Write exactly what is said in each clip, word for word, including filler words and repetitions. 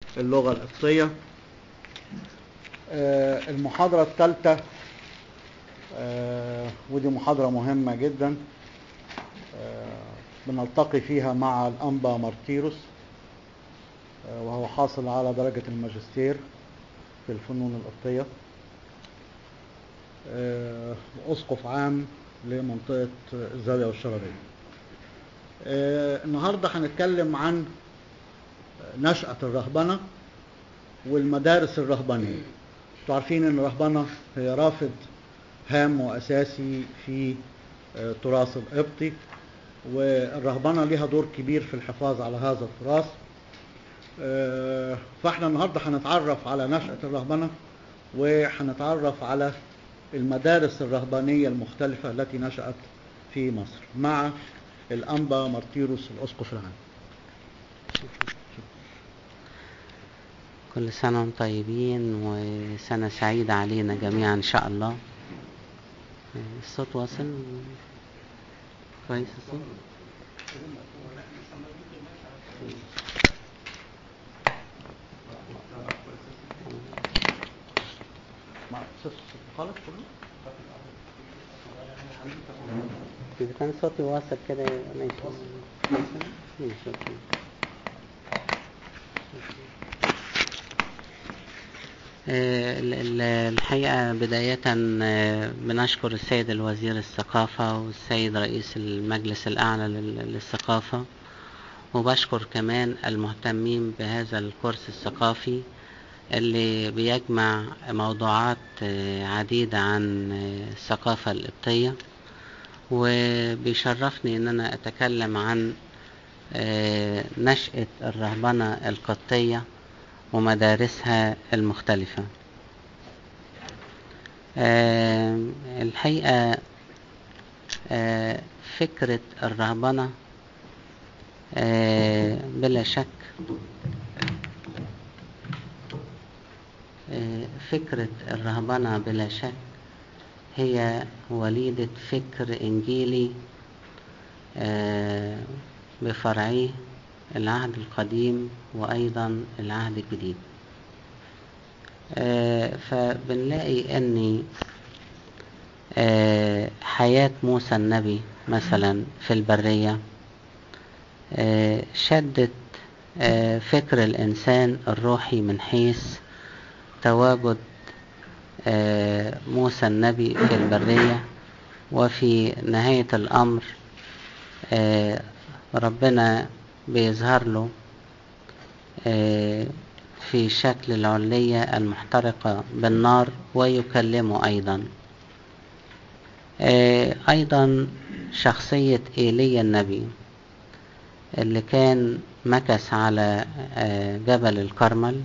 اللغة القبطية. المحاضرة الثالثة ودي محاضرة مهمة جدا بنلتقي فيها مع الأنبا مارتيروس، وهو حاصل على درجة الماجستير في الفنون القبطية، أسقف عام لمنطقة الزاوية والشرابية. النهاردة هنتكلم عن نشأة الرهبنة والمدارس الرهبانية. انتوا عارفين ان الرهبنة هي رافد هام وأساسي في تراث القبطي، والرهبنة لها دور كبير في الحفاظ على هذا التراث. فاحنا النهاردة هنتعرف على نشأة الرهبنة، وهنتعرف على المدارس الرهبانية المختلفة التي نشأت في مصر مع الأنبا مارتيروس الأسقف العام. كل سنة وانتم طيبين وسنة سعيدة علينا جميعا إن شاء الله. الصوت واصل كويس؟ الصوت خالص إذا كان صوتي واصل كده ماشي ماشي. الحقيقة بداية بنشكر السيد الوزير الثقافة والسيد رئيس المجلس الأعلى للثقافة، وبشكر كمان المهتمين بهذا الكورس الثقافي اللي بيجمع موضوعات عديدة عن الثقافة القبطية. وبيشرفني ان انا اتكلم عن نشأة الرهبنة القبطية ومدارسها المختلفة. الحقيقة فكرة الرهبنة بلا شك فكرة الرهبنة بلا شك هي وليدة فكر إنجيلي بفرعيه العهد القديم وأيضا العهد الجديد. فبنلاقي أن حياة موسى النبي مثلا في البرية شدت فكر الإنسان الروحي من حيث تواجد موسى النبي في البرية، وفي نهاية الأمر ربنا بيظهر له في شكل العلية المحترقة بالنار ويكلمه أيضا. أيضا شخصية إيليا النبي اللي كان مكث على جبل الكرمل،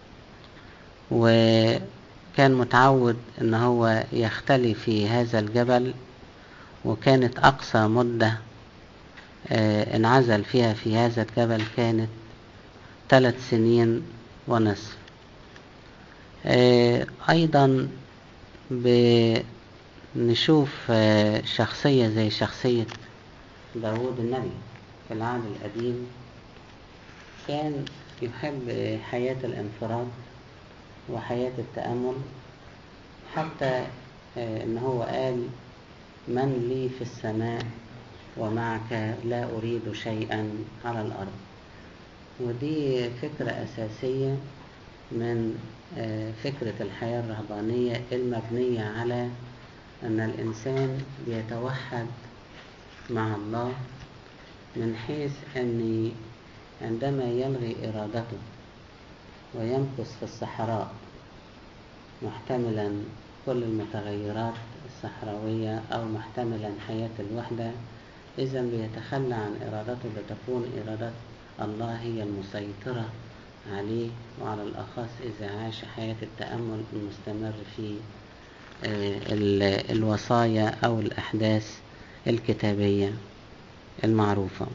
وكان متعود ان هو يختلي في هذا الجبل، وكانت اقصى مدة انعزل فيها في هذا الجبل كانت ثلاث سنين ونصف. ايضا بنشوف شخصية زي شخصية داود النبي في العهد القديم، كان يحب حياة الانفراد وحياة التأمل، حتى ان هو قال من لي في السماء ومعك لا أريد شيئا على الأرض. ودي فكرة أساسية من فكرة الحياة الرهبانية المبنية على أن الإنسان بيتوحد مع الله، من حيث أن عندما يلغي إرادته ويمكث في الصحراء محتملا كل المتغيرات الصحراوية أو محتملا حياة الوحدة، إذا بيتخلى عن إرادته لتكون إرادة الله هي المسيطرة عليه، وعلى الأخص إذا عاش حياة التأمل المستمر في الوصايا أو الأحداث الكتابية المعروفة.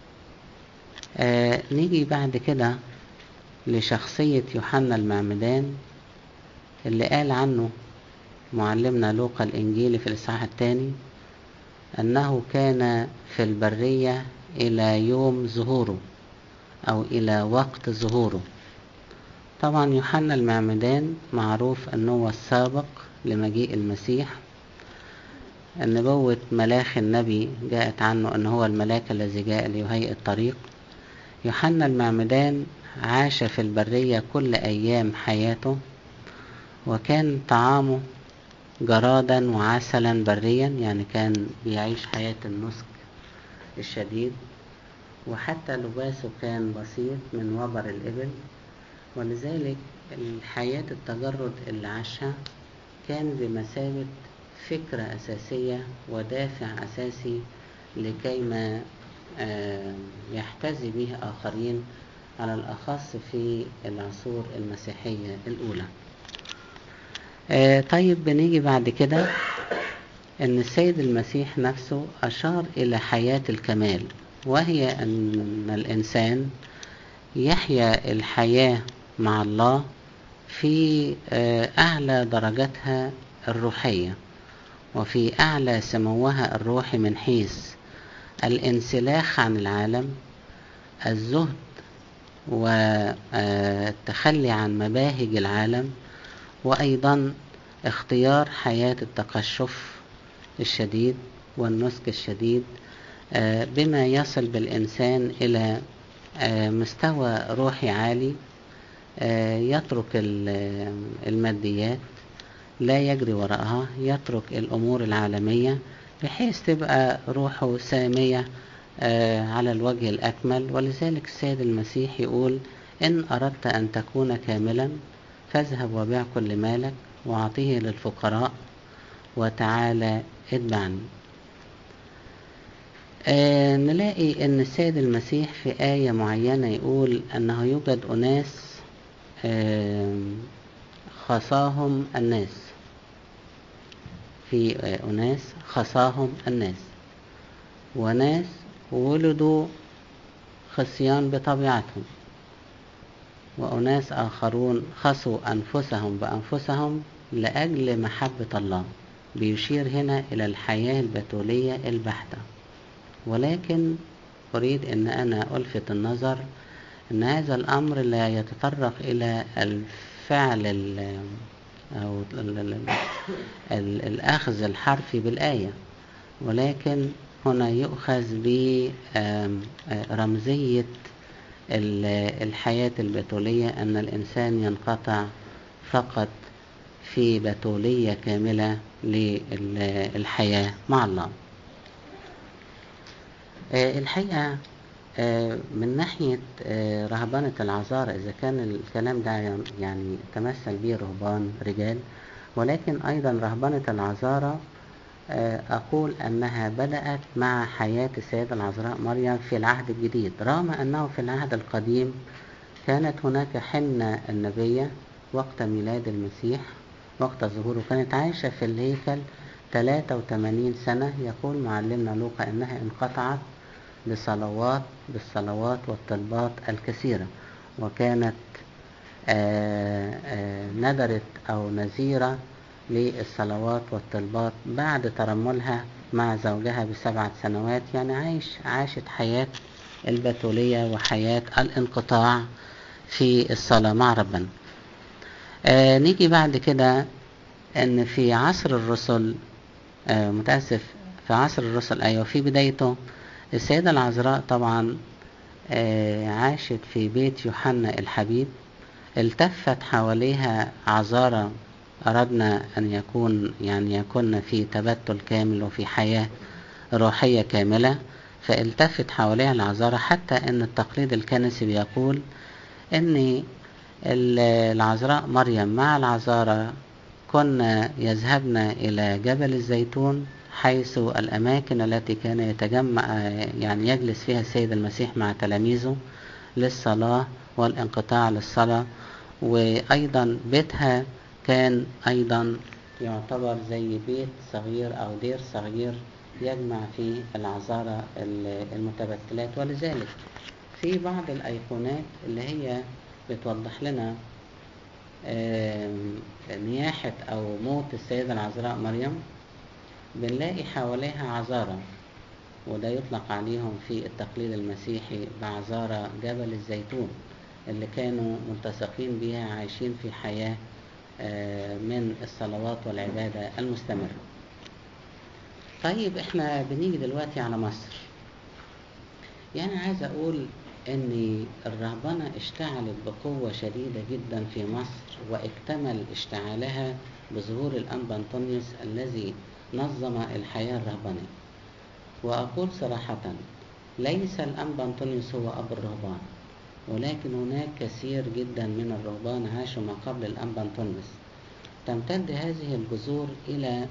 نيجي بعد كده لشخصية يوحنا المعمدان اللي قال عنه معلمنا لوقا الإنجيلي في الإصحاح الثاني أنه كان في البرية إلى يوم ظهوره أو إلى وقت ظهوره، طبعا يوحنا المعمدان معروف أنه هو السابق لمجيء المسيح. النبوة ملاخي النبي جاءت عنه أنه هو الملاك الذي جاء ليهيئ الطريق. يوحنا المعمدان عاش في البرية كل أيام حياته، وكان طعامه جرادا وعسلا بريا، يعني كان يعيش حياة النسك الشديد، وحتى لباسه كان بسيط من وبر الإبل. ولذلك الحياة التجرد اللي عاشها كان بمثابة فكرة أساسية ودافع أساسي لكيما يحتذي به آخرين، على الأخص في العصور المسيحية الأولى. طيب بنيجي بعد كده أن السيد المسيح نفسه أشار إلى حياة الكمال، وهي أن الإنسان يحيا الحياة مع الله في أعلى درجاتها الروحية، وفي أعلى سموها الروحي، من حيث الانسلاخ عن العالم، الزهد والتخلي عن مباهج العالم، وأيضا اختيار حياة التقشف الشديد والنسك الشديد، بما يصل بالإنسان إلى مستوى روحي عالي، يترك الماديات، لا يجري وراءها، يترك الأمور العالمية، بحيث تبقى روحه سامية على الوجه الأكمل. ولذلك السيد المسيح يقول: إن أردت أن تكون كاملا فاذهب وبيع كل مالك وأعطيه للفقراء وتعالى اتبعني. آه نلاقي أن السيد المسيح في آية معينة يقول أنه يوجد أناس آه خصاهم الناس، في آه أناس خصاهم الناس، وناس ولدوا خصيان بطبيعتهم، وأناس آخرون خصوا أنفسهم بأنفسهم لأجل محبة الله. بيشير هنا إلى الحياة البتولية البحتة. ولكن أريد أن أنا ألفت النظر أن هذا الأمر لا يتطرق إلى الفعل أو الأخذ الحرفي بالآية، ولكن هنا يؤخذ برمزية الحياة البتولية، أن الإنسان ينقطع فقط في بتولية كاملة للحياة مع الله. الحقيقة من ناحية رهبنة العذارى، إذا كان الكلام ده يعني تمثل به رهبان رجال، ولكن أيضا رهبنة العذارى أقول أنها بدأت مع حياة السيدة العذراء مريم في العهد الجديد، رغم أنه في العهد القديم كانت هناك حنة النبية وقت ميلاد المسيح، وقت ظهوره كانت عايشة في الهيكل ثلاثة وثمانين سنة. يقول معلمنا لوقا أنها انقطعت بصلوات بالصلوات والطلبات الكثيرة، وكانت آآ آآ ندرت أو نذيرة للصلوات والطلبات بعد ترملها مع زوجها بسبعة سنوات. يعني عايش عاشت حياة البتولية وحياة الانقطاع في الصلاة مع ربنا. آه نيجي بعد كده ان في عصر الرسل، آه متأسف في عصر الرسل ايوه في بدايته، السيدة العذراء طبعا آه عاشت في بيت يوحنا الحبيب. التفت حواليها عذارى أردنا أن يكون يعني يكون في تبتل كامل وفي حياة روحية كاملة، فالتفت حواليها العذارى، حتى أن التقليد الكنسي بيقول أن العذراء مريم مع العذارى كنا يذهبن إلى جبل الزيتون، حيث الأماكن التي كان يتجمع يعني يجلس فيها السيد المسيح مع تلاميذه للصلاة والانقطاع للصلاة. وأيضا بيتها كان أيضا يعتبر زي بيت صغير أو دير صغير يجمع فيه العذارى المتبتلات. ولذلك في بعض الأيقونات اللي هي بتوضح لنا نياحة أو موت السيدة العذراء مريم، بنلاقي حواليها عذارى، وده يطلق عليهم في التقليد المسيحي بعذارى جبل الزيتون، اللي كانوا ملتصقين بها عايشين في حياة من الصلوات والعبادة المستمرة. طيب احنا بنيجي دلوقتي على مصر. يعني عايز اقول ان الرهبنة اشتعلت بقوة شديدة جدا في مصر، واكتمل اشتعالها بظهور الأنبا أنطونيوس الذي نظم الحياة الرهبنية. وأقول صراحة ليس الأنبا أنطونيوس هو أب الرهبان، ولكن هناك كثير جدا من الرهبان عاشوا ما قبل الأنبا أنطونيوس. تمتد هذه الجذور إلى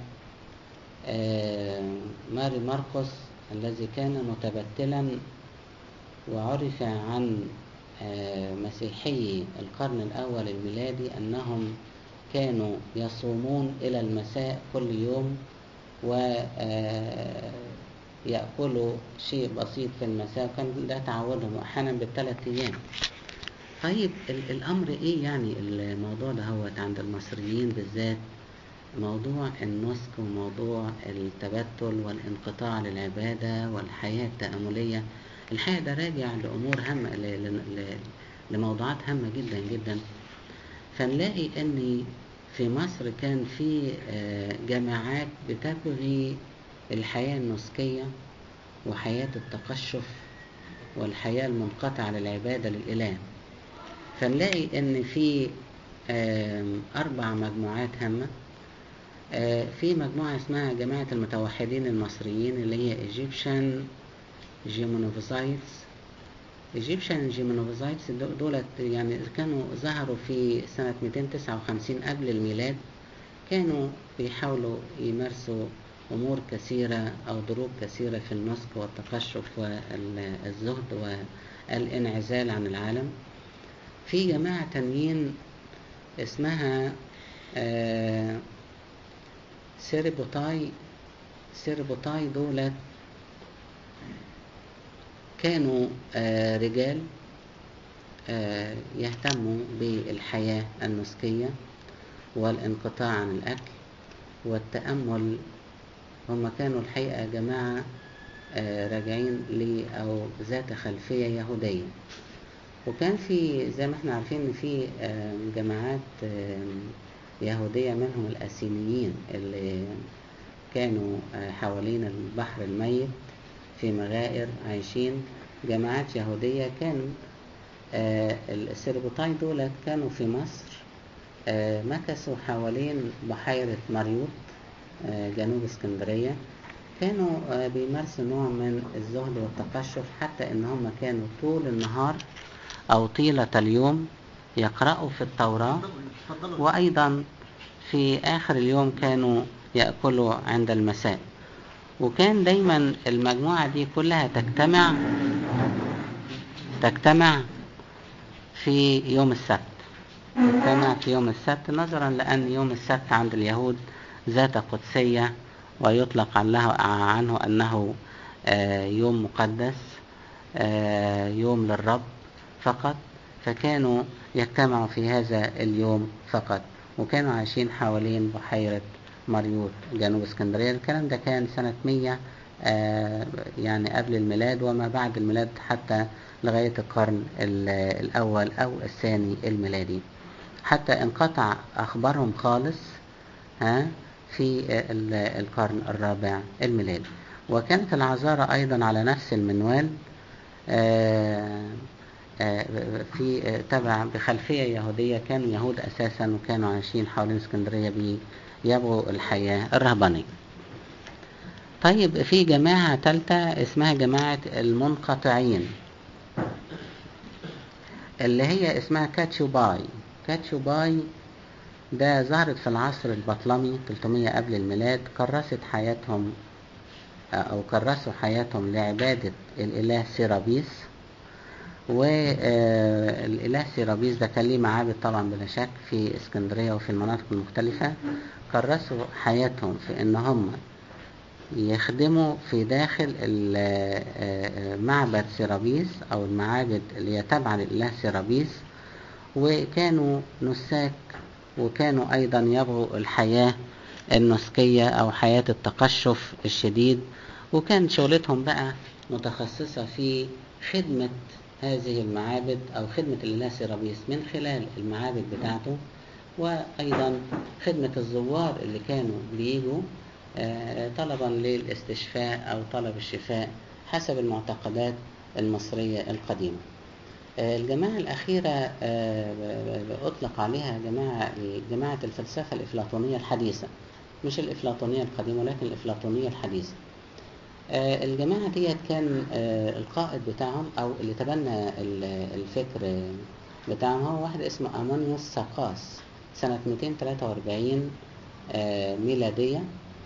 ماري ماركوس الذي كان متبتلا، وعرف عن مسيحي القرن الأول الميلادي أنهم كانوا يصومون إلى المساء كل يوم، ويأكلوا شيء بسيط في المساء، وكان ده تعودهم أحيانا بالثلاث أيام. طيب الأمر إيه يعني الموضوع ده هو عند المصريين بالذات؟ موضوع النسك وموضوع التبتل والانقطاع للعبادة والحياة التأملية. الحقيقة ده راجع لأمور هامة، لموضوعات هامة جدا جدا. فنلاقي أن في مصر كان في جماعات بتبغي الحياة النسكية وحياة التقشف والحياة المنقطعة للعبادة للإله. فنلاقي أن في أربع مجموعات هامة. في مجموعة اسمها جماعة المتوحدين المصريين اللي هي Egyptian Gymnophysites. Egyptian Gymnophysites دولت يعني كانوا ظهروا في سنة مئتين وتسعة وخمسين قبل الميلاد. كانوا بيحاولوا يمارسوا أمور كثيرة أو دروب كثيرة في النسك والتقشف والزهد والانعزال عن العالم. في جماعة تانيين اسمها آه سيربوتاي. سيربوتاي دولت كانوا آه رجال آه يهتموا بالحياة النسكية والانقطاع عن الأكل والتأمل. هم كانوا الحقيقة جماعة آه راجعين ل أو ذات خلفية يهودية. وكان في زي ما احنا عارفين في آه جماعات آه يهودية منهم الأسينيين اللي كانوا آه حوالين البحر الميت في مغائر عايشين. جماعات يهودية كانوا آه السيربوتاي دولت كانوا في مصر آه مكثوا حوالين بحيرة مريوط آه جنوب اسكندرية. كانوا آه بيمارسوا نوع من الزهد والتقشف، حتى ان هم كانوا طول النهار او طيلة اليوم يقرأوا في التوراة، وايضا في اخر اليوم كانوا يأكلوا عند المساء. وكان دايما المجموعة دي كلها تجتمع تجتمع في يوم السبت تجتمع في يوم السبت نظرا لأن يوم السبت عند اليهود ذات قدسية، ويطلق عنه أنه يوم مقدس، يوم للرب فقط. فكانوا يجتمعوا في هذا اليوم فقط، وكانوا عايشين حوالين بحيرة مريوط جنوب اسكندرية. الكلام ده كان سنة مية آه يعني قبل الميلاد وما بعد الميلاد، حتى لغاية القرن الأول أو الثاني الميلادي، حتى انقطع أخبارهم خالص ها في القرن الرابع الميلادي. وكانت العذارى أيضا على نفس المنوال آه آه في تبع بخلفية يهودية. كانوا يهود أساسا وكانوا عايشين حوالين اسكندرية بيبغوا الحياة الرهبانية. طيب في جماعة ثالثة اسمها جماعة المنقطعين اللي هي اسمها كاتشوباي. كاتشوباي ده ظهرت في العصر البطلمي ثلاثمية قبل الميلاد. كرست حياتهم أو كرسوا حياتهم لعبادة الإله سيرابيس. والإله سيرابيس ده كان ليه معابد طبعا بلا شك في اسكندرية وفي المناطق المختلفة. كرسوا حياتهم في ان هم يخدموا في داخل معبد سيرابيس او المعابد اللي هي تابعة للإله سيرابيس، وكانوا نساك، وكانوا ايضا يبغوا الحياة النسكية او حياة التقشف الشديد. وكان شغلتهم بقى متخصصة في خدمة هذه المعابد أو خدمة الإله سيرابيس من خلال المعابد بتاعته، وأيضا خدمة الزوار اللي كانوا بيجوا طلبا للاستشفاء أو طلب الشفاء حسب المعتقدات المصرية القديمة. الجماعة الأخيرة أطلق عليها جماعة جماعة الفلسفة الإفلاطونية الحديثة، مش الإفلاطونية القديمة ولكن الإفلاطونية الحديثة. الجماعة دي كان القائد بتاعهم أو اللي تبنى الفكر بتاعهم هو واحد اسمه أمونيوس ساقاس سنة مئتين وثلاثة وأربعين ميلادية،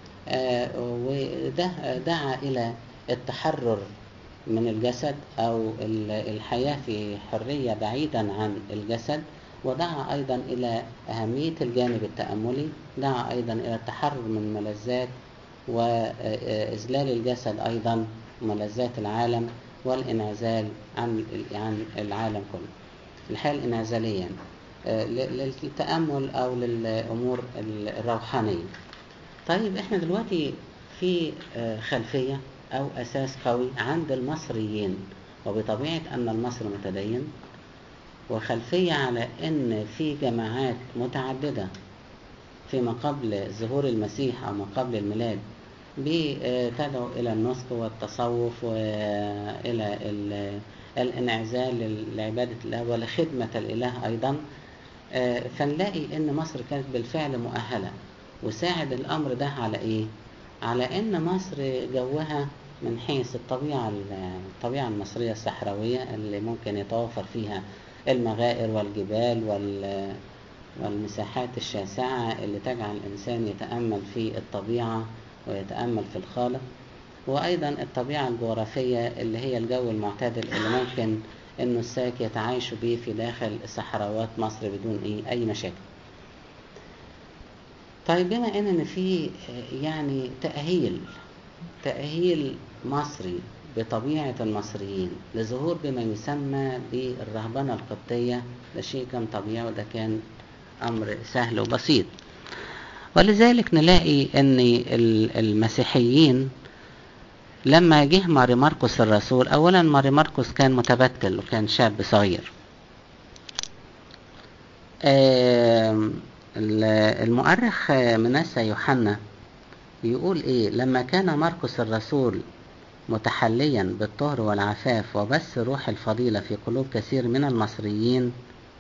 وده دعا إلى التحرر من الجسد أو الحياة في حرية بعيدا عن الجسد، ودعا أيضا إلى أهمية الجانب التأملي، دعا أيضا إلى التحرر من ملذات وإذلال الجسد أيضا ملذات العالم، والانعزال عن عن العالم كله، الحياة الانعزالية للتأمل أو للأمور الروحانية. طيب احنا دلوقتي في خلفية أو أساس قوي عند المصريين، وبطبيعة أن المصري متدين، وخلفية على أن في جماعات متعددة فيما قبل ظهور المسيح أو ما قبل الميلاد بتدعو إلى النسك والتصوف وإلى الانعزال لعبادة الله ولخدمة الإله أيضا. فنلاقي أن مصر كانت بالفعل مؤهلة، وساعد الأمر ده على إيه؟ على أن مصر جوها من حيث الطبيعة الطبيعة المصرية الصحراوية اللي ممكن يتوفر فيها المغائر والجبال والمساحات الشاسعة اللي تجعل الإنسان يتأمل في الطبيعة ويتأمل في الخالق، وأيضا الطبيعة الجغرافية اللي هي الجو المعتدل اللي ممكن إنه الساك يتعايشوا به في داخل صحراوات مصر بدون إيه أي مشاكل. طيب بما إن في يعني تأهيل تأهيل مصري بطبيعة المصريين لظهور بما يسمى بالرهبنة القبطية، ده شيء كان طبيعي وده كان أمر سهل وبسيط. ولذلك نلاقي أن المسيحيين لما جه ماري مرقس الرسول، أولا ماري مرقس كان متبتل وكان شاب صغير. المؤرخ منسى يوحنا يقول إيه؟ لما كان مرقس الرسول متحليا بالطهر والعفاف وبث روح الفضيلة في قلوب كثير من المصريين،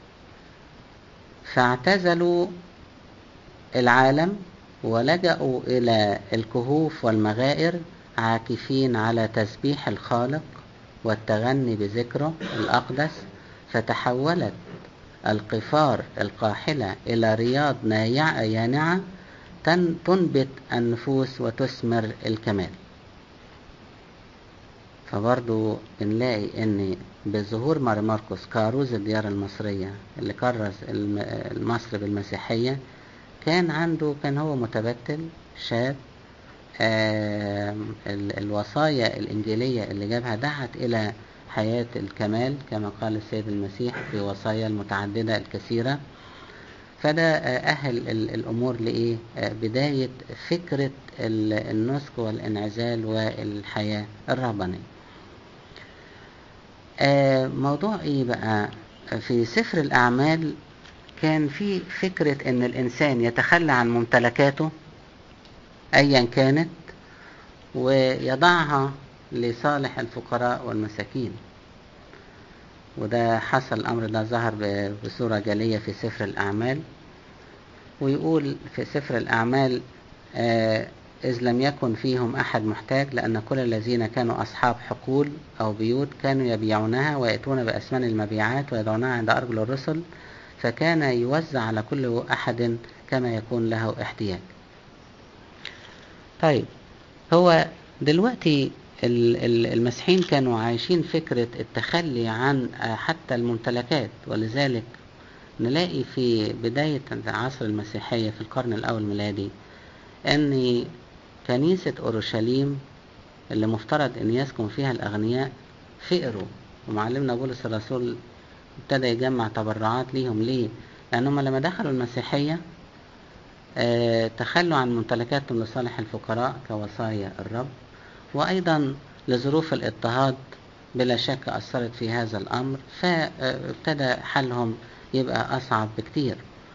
فاعتزلوا العالم ولجأوا إلى الكهوف والمغائر عاكفين على تسبيح الخالق والتغني بذكره الأقدس، فتحولت القفار القاحلة إلى رياض يانعة تنبت النفوس وتثمر الكمال. فبرضو نلاقي ان بظهور ماري مرقس كاروز الديار المصرية اللي كرز مصر بالمسيحية، كان عنده كان هو متبتل شاب، الوصايا الإنجيلية اللي جابها دعت إلى حياة الكمال كما قال السيد المسيح في وصايا المتعددة الكثيرة. فده أهل الأمور لإيه؟ بداية فكرة النسك والانعزال والحياة الرهبانية. موضوع إيه بقى؟ في سفر الأعمال كان في فكرة إن الإنسان يتخلى عن ممتلكاته أيا كانت ويضعها لصالح الفقراء والمساكين، وده حصل الأمر ده ظهر بصورة جلية في سفر الأعمال. ويقول في سفر الأعمال آه إذ لم يكن فيهم أحد محتاج، لأن كل الذين كانوا أصحاب حقول أو بيوت كانوا يبيعونها ويأتون بأثمان المبيعات ويضعونها عند أرجل الرسل، فكان يوزع على كل أحد كما يكون له احتياج. طيب هو دلوقتي المسيحيين كانوا عايشين فكرة التخلي عن حتى الممتلكات، ولذلك نلاقي في بداية عصر المسيحية في القرن الأول الميلادي أن كنيسة أورشليم اللي مفترض أن يسكن فيها الأغنياء فقروا، ومعلمنا بولس الرسول ابتدى يجمع تبرعات ليهم. ليه؟ لأنهم لما دخلوا المسيحية اه تخلوا عن ممتلكاتهم لصالح الفقراء كوصايا الرب، وأيضا لظروف الاضطهاد بلا شك أثرت في هذا الأمر، فابتدى حلهم يبقى أصعب بكتير.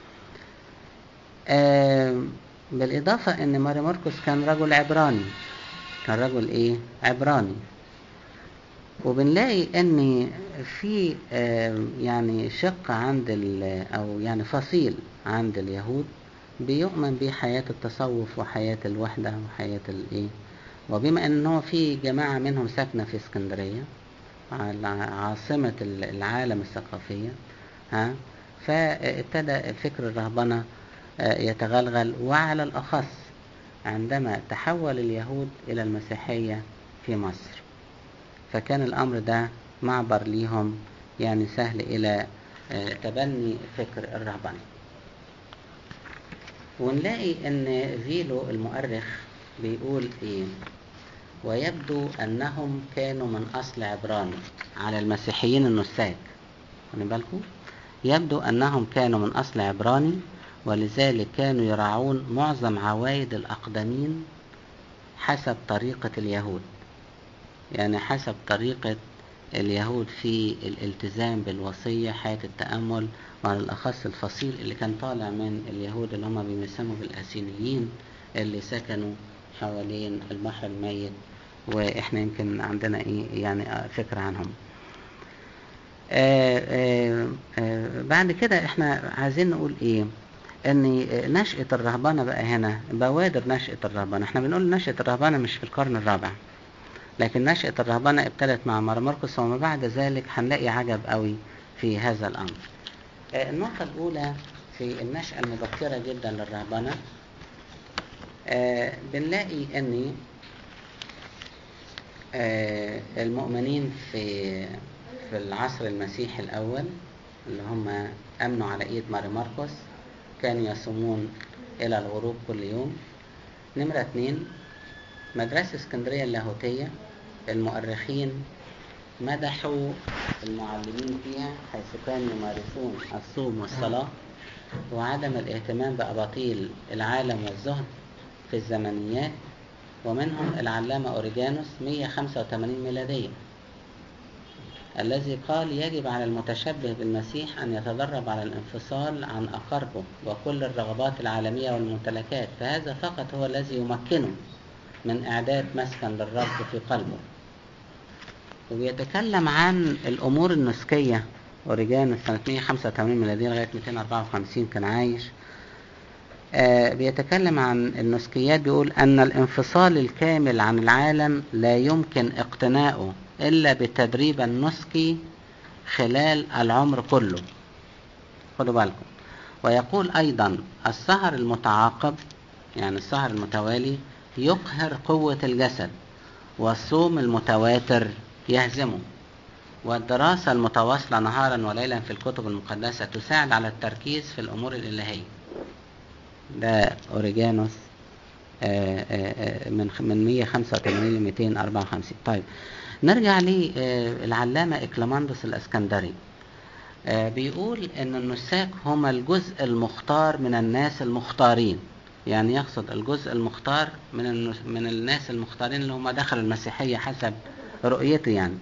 بالإضافة أن ماري مرقس كان رجل عبراني، كان رجل إيه؟ عبراني. وبنلاقي أن في يعني شق عند أو يعني فصيل عند اليهود بيؤمن بحياة التصوف وحياة الوحدة وحياة الإيه، وبما أنه في جماعة منهم ساكنة في اسكندرية عاصمة العالم الثقافية، ها، فابتدى فكر الرهبنة يتغلغل، وعلى الأخص عندما تحول اليهود إلى المسيحية في مصر، فكان الأمر ده معبر ليهم يعني سهل إلى تبني فكر الرهبنة. ونلاقي أن فيلو المؤرخ بيقول إيه: ويبدو أنهم كانوا من أصل عبراني على المسيحيين النساك. خلي بالكم، يبدو أنهم كانوا من أصل عبراني، ولذلك كانوا يراعون معظم عوايد الأقدمين حسب طريقة اليهود، يعني حسب طريقة اليهود في الالتزام بالوصية، حياة التأمل، وعلى الأخص الفصيل اللي كان طالع من اليهود اللي هم بيسموا بالأسينيين، اللي سكنوا حوالين البحر الميت، وإحنا يمكن عندنا إيه يعني فكرة عنهم. آآ آآ آآ بعد كده إحنا عايزين نقول إيه، ان نشأة الرهبنة بقى هنا، بوادر نشأة الرهبنة. احنا بنقول نشأة الرهبنة مش في القرن الرابع، لكن نشأة الرهبنة ابتدت مع ماري مرقس، وما بعد ذلك هنلاقي عجب قوي في هذا الأمر. النقطة الأولى في النشأة المبكرة جدا للرهبنة، بنلاقي ان المؤمنين في في العصر المسيحي الأول اللي هم أمنوا على إيد ماري مرقس كانوا يصومون إلى الغروب كل يوم. نمرة اتنين، مدرسة اسكندرية اللاهوتية، المؤرخين مدحوا المعلمين فيها حيث كانوا يمارسون الصوم والصلاة وعدم الاهتمام بأباطيل العالم والزهد في الزمنيات، ومنهم العلامة أوريجانوس مية وخمسة وثمانين ميلادية الذي قال: يجب على المتشبه بالمسيح أن يتدرب على الانفصال عن أقاربه وكل الرغبات العالمية والممتلكات، فهذا فقط هو الذي يمكنه من إعداد مسكن للرب في قلبه. وبيتكلم عن الأمور النسكية. أوريجانوس سنة مية وخمسة وثمانين ميلادية لغاية مئتين وأربعة وخمسين كان عايش. آه بيتكلم عن النسكيات، بيقول أن الانفصال الكامل عن العالم لا يمكن اقتناؤه إلا بالتدريب النسكي خلال العمر كله. خدوا بالكم. ويقول أيضا: السهر المتعاقب، يعني السهر المتوالي، يقهر قوة الجسد، والصوم المتواتر يهزمه، والدراسة المتواصلة نهارا وليلا في الكتب المقدسة تساعد على التركيز في الأمور الإلهية. ده أوريجانوس من من مية وخمسة وثمانين ل مئتين وأربعة وخمسين. طيب نرجع للعلامة إكليماندوس الإسكندري. بيقول إن النساك هم الجزء المختار من الناس المختارين، يعني يقصد الجزء المختار من من الناس المختارين اللي هم دخلوا المسيحية حسب رؤيته يعني.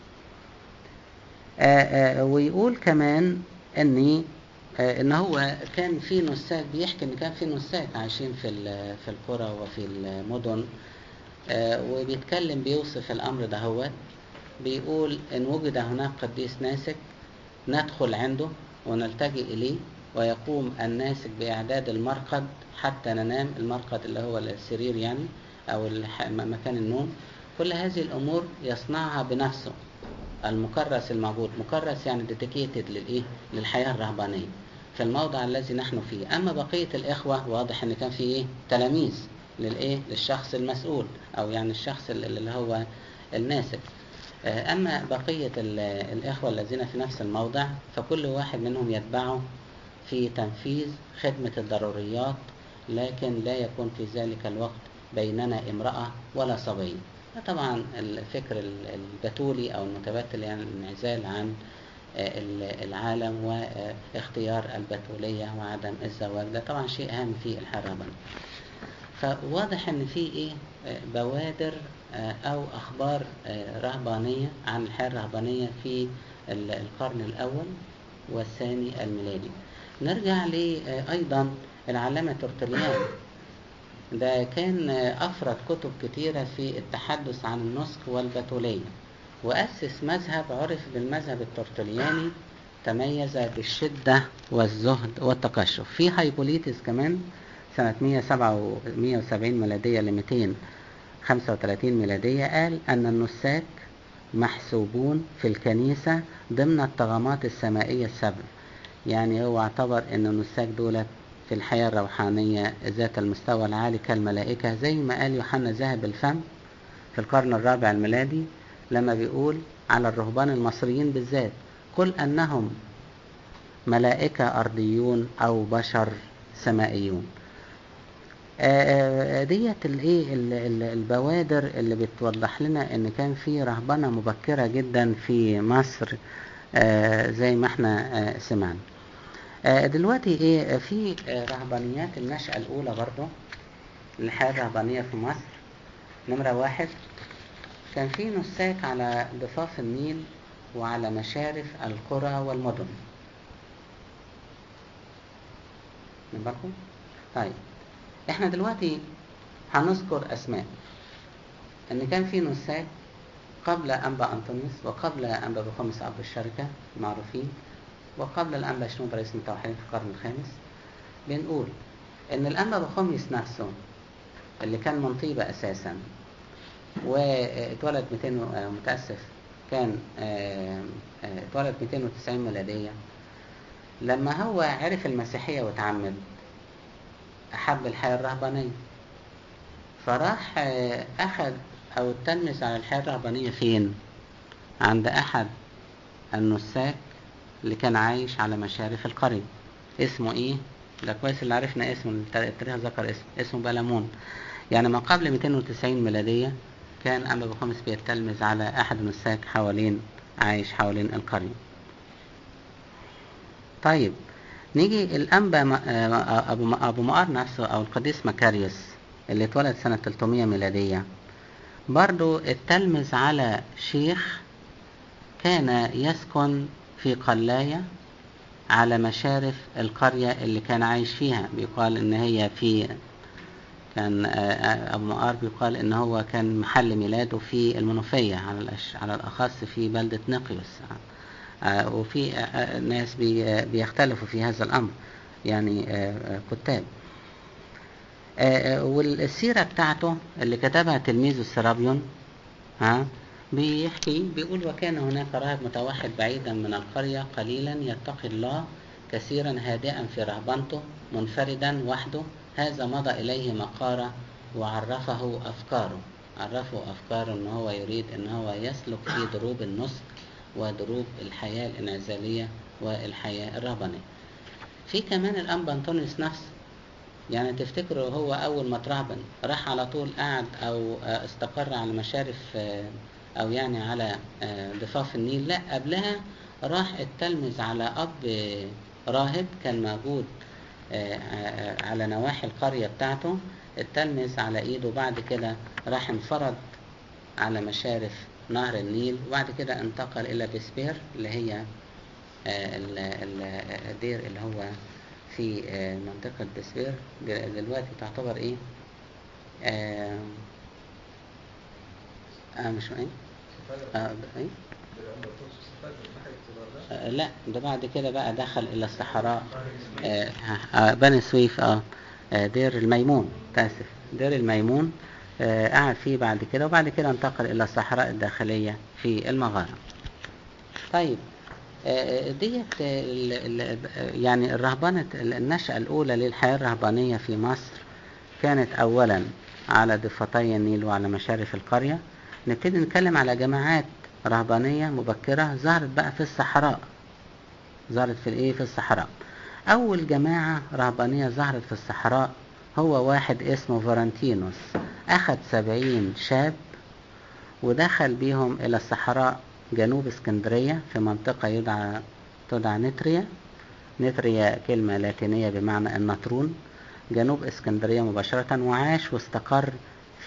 ويقول كمان إني ان هو كان في نساك، بيحكي ان كان في نساك عايشين في في القرى وفي المدن، وبيتكلم بيوصف الامر ده. هو بيقول: ان وجد هناك قديس ناسك ندخل عنده ونلتجئ اليه، ويقوم الناسك باعداد المرقد حتى ننام. المرقد اللي هو السرير يعني، او مكان النوم. كل هذه الامور يصنعها بنفسه، المكرس الموجود. مكرس يعني ديديكيتد للايه، للحياه الرهبانيه في الموضع الذي نحن فيه. اما بقيه الاخوه واضح ان كان في ايه، تلاميذ للايه، للشخص المسؤول، او يعني الشخص اللي هو الناسك. اما بقيه الاخوه الذين في نفس الموضع فكل واحد منهم يتبعه في تنفيذ خدمه الضروريات، لكن لا يكون في ذلك الوقت بيننا امراه ولا صبي. طبعا الفكر البتولي او المتبتل يعني الانعزال عن العالم واختيار البتولية وعدم الزواج، ده طبعا شيء هام في الحياة الرهبانية. فواضح ان في ايه، بوادر أو أخبار رهبانية عن الحياة الرهبانية في القرن الأول والثاني الميلادي. نرجع لأيضا العلامة ترتليان، ده كان أفرد كتب كتيرة في التحدث عن النسك والبتولية، وأسس مذهب عرف بالمذهب الترتلياني، تميز بالشدة والزهد والتقشف. في هايبوليتس كمان سنة مية وسبعين ميلادية ل مئتين وخمسة وثلاثين ميلادية قال أن النساك محسوبون في الكنيسة ضمن الطغمات السمائية السبع. يعني هو اعتبر أن النساك دولت في الحياة الروحانية ذات المستوى العالي كالملائكة، زي ما قال يوحنا ذهب الفم في القرن الرابع الميلادي لما بيقول على الرهبان المصريين بالذات: قل أنهم ملائكة أرضيون أو بشر سمائيون. ديت الايه البوادر اللي بتوضح لنا ان كان في رهبنة مبكرة جدا في مصر زي ما احنا سمعنا. دلوقتي ايه في رهبانيات النشأة الاولى برضو للحياة الرهبانية في مصر. نمرة واحد، كان في نساك على ضفاف النيل وعلى مشارف القرى والمدن. نبالكم؟ طيب احنا دلوقتي هنذكر اسماء ان كان في نساك قبل انبا انطونيوس وقبل انبا بخمس اب الشركة معروفين، وقبل الانبا شنودة رئيس المتوحدين في القرن الخامس. بنقول ان الانبا بخمس نفسه اللي كان من طيبة اساسا واتولد مئتين متأسف كان اتولد مئتين وتسعين ميلادية، لما هو عرف المسيحية وتعمد أحب الحياة الرهبانية، فراح أخذ أو التلمس على الحياة الرهبانية فين؟ عند أحد النساك اللي كان عايش على مشارف القرية. اسمه إيه؟ ده كويس اللي عرفنا اسمه، التاريخ ذكر اسمه اسمه بلمون. يعني ما قبل مئتين وتسعين ميلادية كان أنبا بخمس بيتلمذ على أحد النساك حوالين عايش حوالين القرية. طيب نيجي الأنبا أبو أبو مقار نفسه أو القديس مكاريوس اللي اتولد سنة ثلاثمائة ميلادية، برضو التلمذ على شيخ كان يسكن في قلاية على مشارف القرية اللي كان عايش فيها. بيقال إن هي في كان أبو مقار بيقال إن هو كان محل ميلاده في المنوفية على الأش... على الأخص في بلدة نقيوس. وفي ناس بي... بيختلفوا في هذا الأمر، يعني كتاب. والسيرة بتاعته اللي كتبها تلميذه السرابيون ها بيحكي بيقول: وكان هناك راهب متوحد بعيدا من القرية قليلا يتقي الله كثيرا هادئا في رهبنته منفردا وحده. هذا مضى إليه مقارة وعرفه أفكاره عرفه أفكاره إن هو يريد إن هو يسلك في دروب النسك ودروب الحياة الانعزالية والحياة الرهبانية. في كمان الأنبا أنطونيوس نفسه، يعني تفتكروا هو أول ما ترهبن راح على طول قاعد أو استقر على مشارف أو يعني على ضفاف النيل؟ لا، قبلها راح التلمذ على أب راهب كان موجود على نواحي القرية بتاعته، التلمذ على إيده. بعد كده راح انفرد على مشارف نهر النيل، وبعد كده انتقل إلى بسبير اللي هي الدير اللي هو في منطقة بسبير دلوقتي تعتبر إيه؟ آه, آه مش إيه؟ آه إيه؟ آه لا، ده بعد كده بقى دخل إلى الصحراء. آه آه بني سويف. آه, آه دير الميمون، تأسف دير الميمون. آه قعد فيه بعد كده، وبعد كده انتقل إلى الصحراء الداخلية في المغارة. طيب آه ديت يعني الرهبانة النشأة الأولى للحياة الرهبانية في مصر كانت أولا على ضفتي النيل وعلى مشارف القرية. نبتدي نتكلم على جماعات رهبانية مبكرة ظهرت بقى في الصحراء. ظهرت في الايه في الصحراء. اول جماعة رهبانية ظهرت في الصحراء هو واحد اسمه فورنتينوس. اخذ سبعين شاب ودخل بيهم الى الصحراء جنوب اسكندرية في منطقة يدعى تدعى نتريا. نتريا كلمة لاتينية بمعنى النطرون، جنوب اسكندرية مباشرة، وعاش واستقر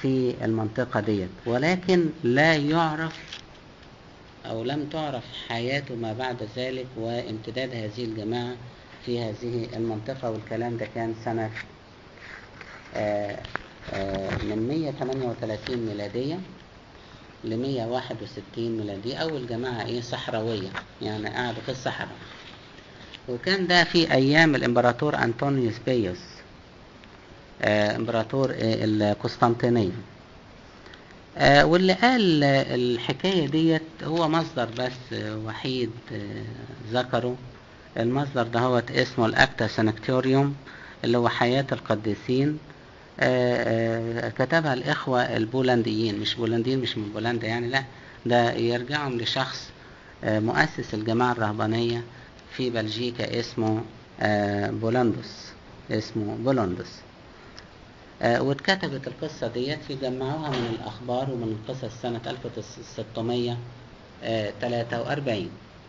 في المنطقة ديت، ولكن لا يعرف أو لم تعرف حياته ما بعد ذلك وامتداد هذه الجماعة في هذه المنطقة. والكلام ده كان سنة آآ آآ من مية وتمانية وتلاتين ميلادية ل مية وواحد وستين ميلادية. أول جماعة إيه صحراوية، يعني قعدوا في الصحراء. وكان ده في أيام الإمبراطور أنطونيوس بيوس إمبراطور القسطنطينية. آه واللي قال الحكاية ديت هو مصدر بس وحيد آه ذكره. المصدر ده هو اسمه الأكتا سانكتوريوم، اللي هو حياة القديسين. آه آه كتبها الإخوة البولنديين، مش بولنديين مش من بولندا يعني، لا ده يرجعهم لشخص آه مؤسس الجماعة الرهبانية في بلجيكا اسمه آه بولندوس اسمه بولندوس. آه واتكتبت القصة ديت في جمعوها من الأخبار ومن القصص سنة ألف وستمية وتلاتة وأربعين.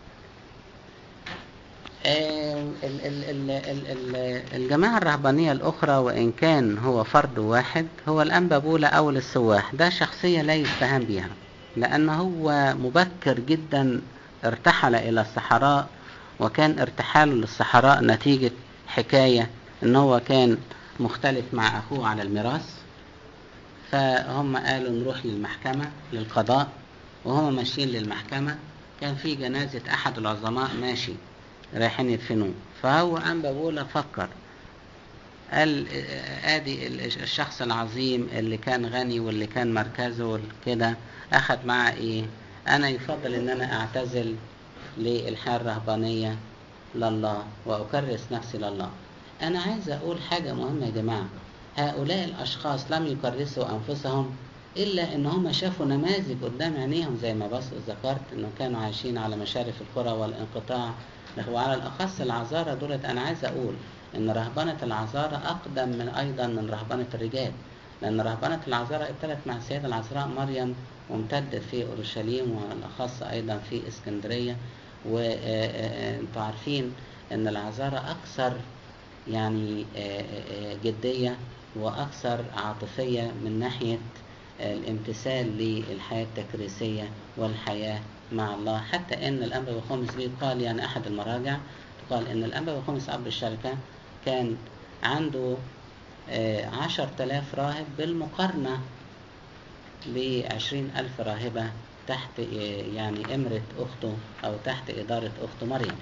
آه ال ال ال ال ال الجماعة الرهبانية الأخرى وإن كان هو فرد واحد هو الأنبا بولا أو السواح. ده شخصية لا يستهان بها، لأنه هو مبكر جدا ارتحل إلى الصحراء، وكان ارتحاله للصحراء نتيجة حكاية إن هو كان مختلف مع أخوه على الميراث. فهم قالوا نروح للمحكمة للقضاء، وهم ماشيين للمحكمة كان في جنازة أحد العظماء ماشي رايحين يدفنوه. فهو أنبا بولا فكر قال آدي الشخص العظيم اللي كان غني واللي كان مركزه كده، أخذ معه إيه؟ أنا يفضل إن أنا أعتزل للحياة الرهبانية لله وأكرس نفسي لله. أنا عايز أقول حاجة مهمة يا جماعة، هؤلاء الأشخاص لم يكرسوا أنفسهم إلا إن هم شافوا نماذج قدام عينيهم، زي ما بس ذكرت إنه كانوا عايشين على مشارف القرى والانقطاع. وعلى الأخص العذارى دولت، أنا عايز أقول إن رهبنة العذارى أقدم من أيضا من رهبنة الرجال، لأن رهبنة العذارى ابتدت مع السيدة العذراء مريم وامتدت في أورشليم والأخص أيضا في اسكندرية. وانتوا عارفين إن العذارى أكثر يعني جدية وأكثر عاطفية من ناحية الامتثال للحياة التكريسية والحياة مع الله. حتى ان الأنبا بخومس قال، يعني احد المراجع قال ان الأنبا بخومس اب الشركة كان عنده عشر تلاف راهب بالمقارنة بعشرين ألف راهبة تحت يعني امرة أخته أو تحت إدارة أخته مريم.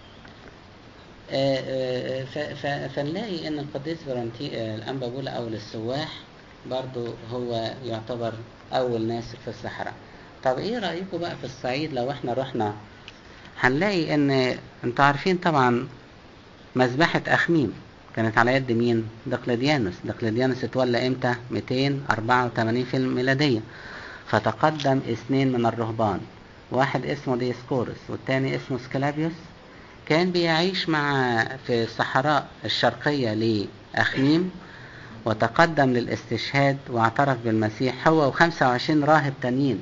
فنلاقي ان القديس فرنتي الأنبا بولا أو السواح برضو هو يعتبر أول ناس في الصحراء. طب ايه رأيكم بقى في الصعيد؟ لو احنا رحنا هنلاقي ان انتوا عارفين طبعا مذبحة أخميم كانت على يد مين؟ دقلديانوس. دقلديانوس اتولى امتى؟ مئتين وأربعة وثمانين في الميلادية. فتقدم اثنين من الرهبان، واحد اسمه ديسكورس والتاني اسمه سكلابيوس، كان بيعيش مع في الصحراء الشرقية لأخميم، وتقدم للاستشهاد واعترف بالمسيح هو وخمسة وعشرين راهب تانيين.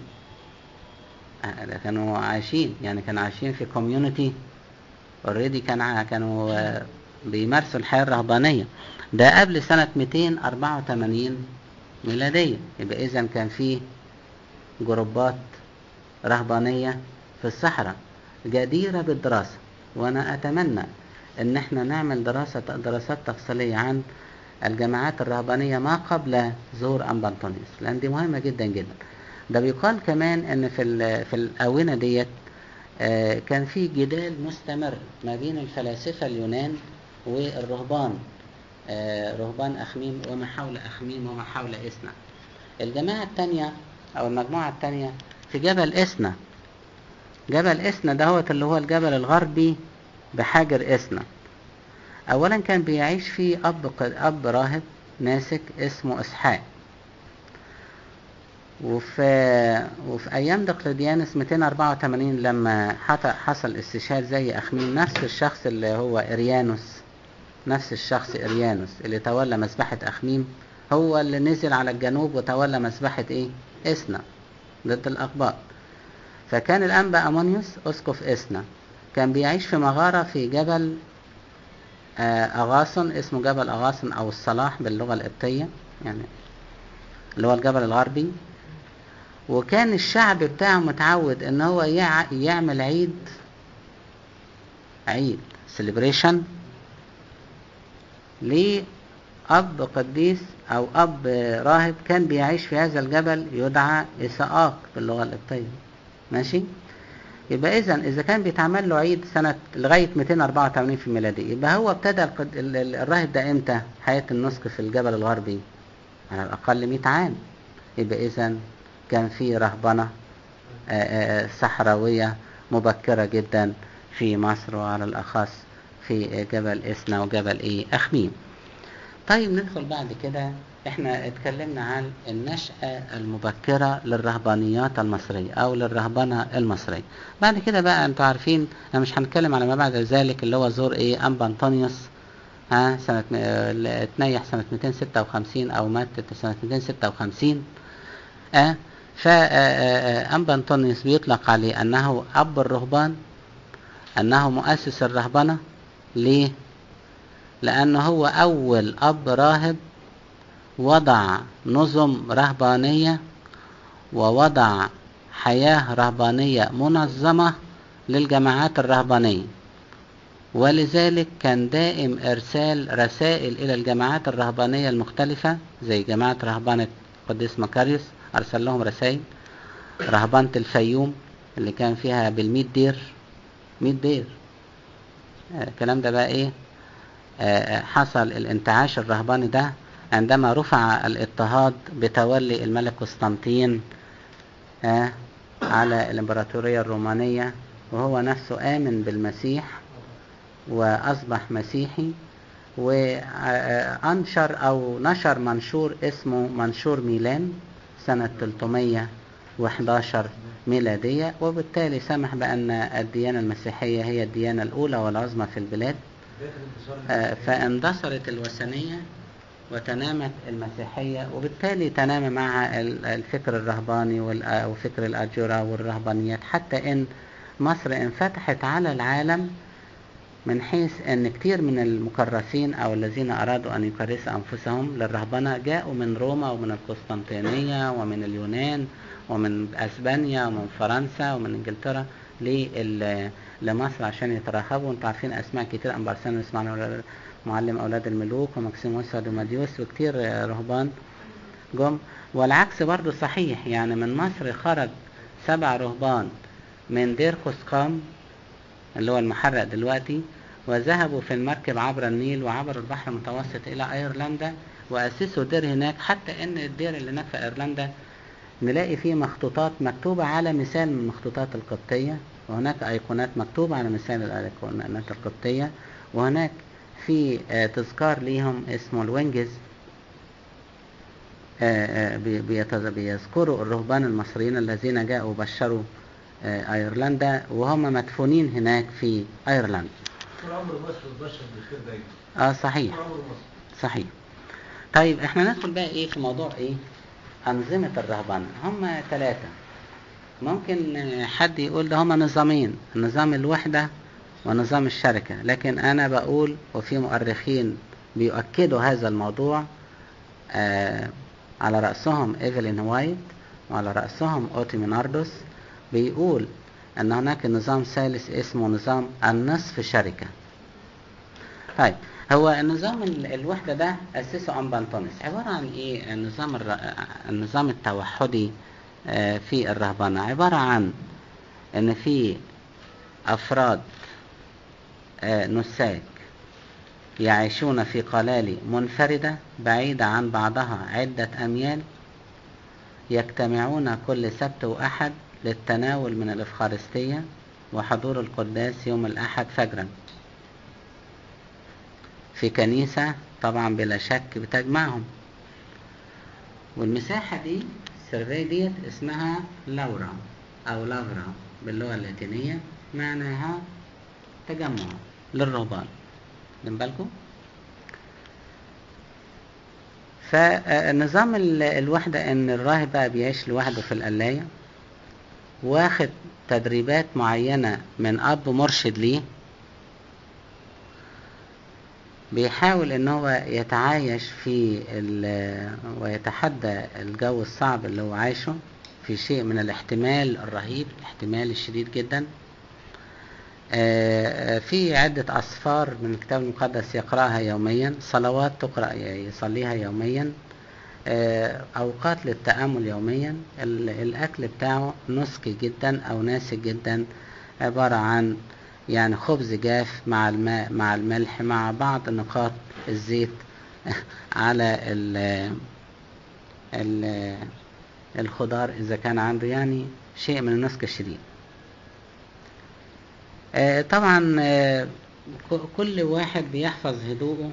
كانوا عايشين يعني كانوا عايشين في كوميونيتي اوريدي، كان كانوا بيمارسوا الحياة الرهبانية. ده قبل سنة مئتين وأربعة وثمانين ميلادية. يبقى إذن كان فيه جروبات رهبانية في الصحراء جديرة بالدراسة. وأنا أتمنى أن احنا نعمل دراسة دراسات تفصيلية عن الجماعات الرهبانية ما قبل ظهور أنبا أنطونيوس، لأن دي مهمة جدا جدا. ده بيقال كمان أن في في الآونة ديت آه كان في جدال مستمر ما بين الفلاسفة اليونان والرهبان، آه رهبان أخميم وما حول أخميم وما حول إسنا. الجماعة الثانية أو المجموعة الثانية في جبل إسنا. جبل إسنا ده هو اللي هو الجبل الغربي بحجر إسنا. أولا كان بيعيش فيه أب, أب راهب ناسك اسمه إسحاق. وفي, وفي أيام دقلديانوس مئتين وأربعة وثمانين لما حصل استشهاد زي أخميم، نفس الشخص اللي هو إريانوس نفس الشخص إريانوس اللي تولى مذبحة أخميم هو اللي نزل على الجنوب وتولى مذبحة إيه؟ إسنا ضد الأقباط. فكان الأنبا أمونيوس أسقف إسنا كان بيعيش في مغارة في جبل أغاصن، اسمه جبل أغاصن أو الصلاح باللغة القبطية يعني. اللي هو الجبل الغربي، وكان الشعب بتاعه متعود ان هو يع... يعمل عيد عيد celebration لأب قديس أو أب راهب كان بيعيش في هذا الجبل يدعى إسحاق باللغة القبطية. ماشي؟ يبقى إذن إذا كان بيتعمل له عيد سنة لغاية مئتين وأربعة وثمانين في الميلادي، يبقى هو ابتدى القد... الراهب ده إمتى؟ حياة النسك في الجبل الغربي على الأقل مئة عام. يبقى إذن كان في رهبنة صحراوية مبكرة جدا في مصر، وعلى الأخص في جبل إسنا وجبل إيه أخميم. طيب ندخل بعد كده، احنا اتكلمنا عن النشأة المبكرة للرهبانيات المصرية او للرهبنة المصرية. بعد كده بقى انتوا عارفين انا مش هنتكلم على ما بعد ذلك اللي هو زور ايه أنبا أنطونيوس، ها سنة اتنيح سنة مئتين وستة وخمسين او مات سنة مئتين وستة وخمسين. اه فأنبا أنطونيوس بيطلق عليه انه اب الرهبان، انه مؤسس الرهبنة. ليه؟ لأنه هو أول أب راهب وضع نظم رهبانية ووضع حياة رهبانية منظمة للجماعات الرهبانية، ولذلك كان دائم إرسال رسائل إلى الجماعات الرهبانية المختلفة، زي جماعة رهبانة قديس مكاريوس أرسل لهم رسائل، رهبانة الفيوم اللي كان فيها بالمئة دير مئة دير. الكلام ده بقى إيه؟ حصل الانتعاش الرهباني ده عندما رفع الاضطهاد بتولي الملك قسطنطين على الامبراطورية الرومانية، وهو نفسه آمن بالمسيح وأصبح مسيحي، وأنشر أو نشر منشور اسمه منشور ميلان سنة ثلاثمئة وأحد عشر ميلادية، وبالتالي سمح بأن الديانة المسيحية هي الديانة الأولى والعظمى في البلاد. فاندثرت الوثنية وتنامت المسيحية، وبالتالي تنام مع الفكر الرهباني وفكر الأجورة والرهبانيات، حتى ان مصر انفتحت على العالم، من حيث ان كتير من المكرسين او الذين ارادوا ان يكرسوا انفسهم للرهبنة جاءوا من روما ومن القسطنطينية ومن اليونان ومن اسبانيا ومن فرنسا ومن انجلترا لمصر عشان يتراهبوا. انتوا عارفين اسماء كتير، أنبا أرسانيوس معلم اولاد الملوك، وماكسيموس وديماديوس، وكتير رهبان جم. والعكس برضو صحيح، يعني من مصر خرج سبع رهبان من دير قسقام اللي هو المحرق دلوقتي، وذهبوا في المركب عبر النيل وعبر البحر المتوسط الى ايرلندا واسسوا دير هناك، حتى ان الدير اللي هناك في ايرلندا نلاقي فيه مخطوطات مكتوبة على مثال من المخطوطات القبطية، وهناك ايقونات مكتوبة على مثال الايقونات القبطية، وهناك في تذكار ليهم اسمه الوينجز، بيذكروا الرهبان المصريين الذين جاءوا وبشروا ايرلندا، وهم مدفونين هناك في ايرلندا. طول عمر مصر بتبشر بالخير دايما. اه صحيح صحيح. طيب احنا ندخل بقى ايه في موضوع ايه انظمة الرهبنة. هم ثلاثة، ممكن حد يقول ده هم نظامين، نظام الوحدة ونظام الشركة، لكن انا بقول وفي مؤرخين بيؤكدوا هذا الموضوع، آه على رأسهم إيفلين وايت وعلى رأسهم أوتيميناردوس، بيقول أن هناك نظام ثالث اسمه نظام النصف شركة. طيب هو النظام الوحدة ده أسسه أنبا أنطونيوس، عبارة عن إيه؟ النظام الر... النظام التوحدي في الرهبنة عبارة عن أن في أفراد نساك يعيشون في قلالي منفردة بعيدة عن بعضها عدة أميال، يجتمعون كل سبت وأحد للتناول من الإفخارستية وحضور القداس يوم الأحد فجرا في كنيسة طبعا بلا شك بتجمعهم. والمساحة دي السرية دي اسمها لورا أو لافرا باللغة اللاتينية، معناها تجمع للرهبان. من بالكم؟ فنظام الوحدة ان الراهب بقى بيعيش لوحده في القلاية، واخد تدريبات معينة من اب مرشد ليه، بيحاول ان هو يتعايش في ويتحدى الجو الصعب اللي هو عايشه في شيء من الاحتمال الرهيب، الاحتمال الشديد جدا. في عدة أسفار من الكتاب المقدس يقرأها يوميا، صلوات تقرأ يصليها يوميا، أوقات للتأمل يوميا. الأكل بتاعه نسكي جدا أو ناسك جدا، عبارة عن يعني خبز جاف مع الماء مع الملح مع بعض نقاط الزيت على ال ال الخضار إذا كان عنده، يعني شيء من النسك الشديد. طبعا كل واحد بيحفظ هدوءه،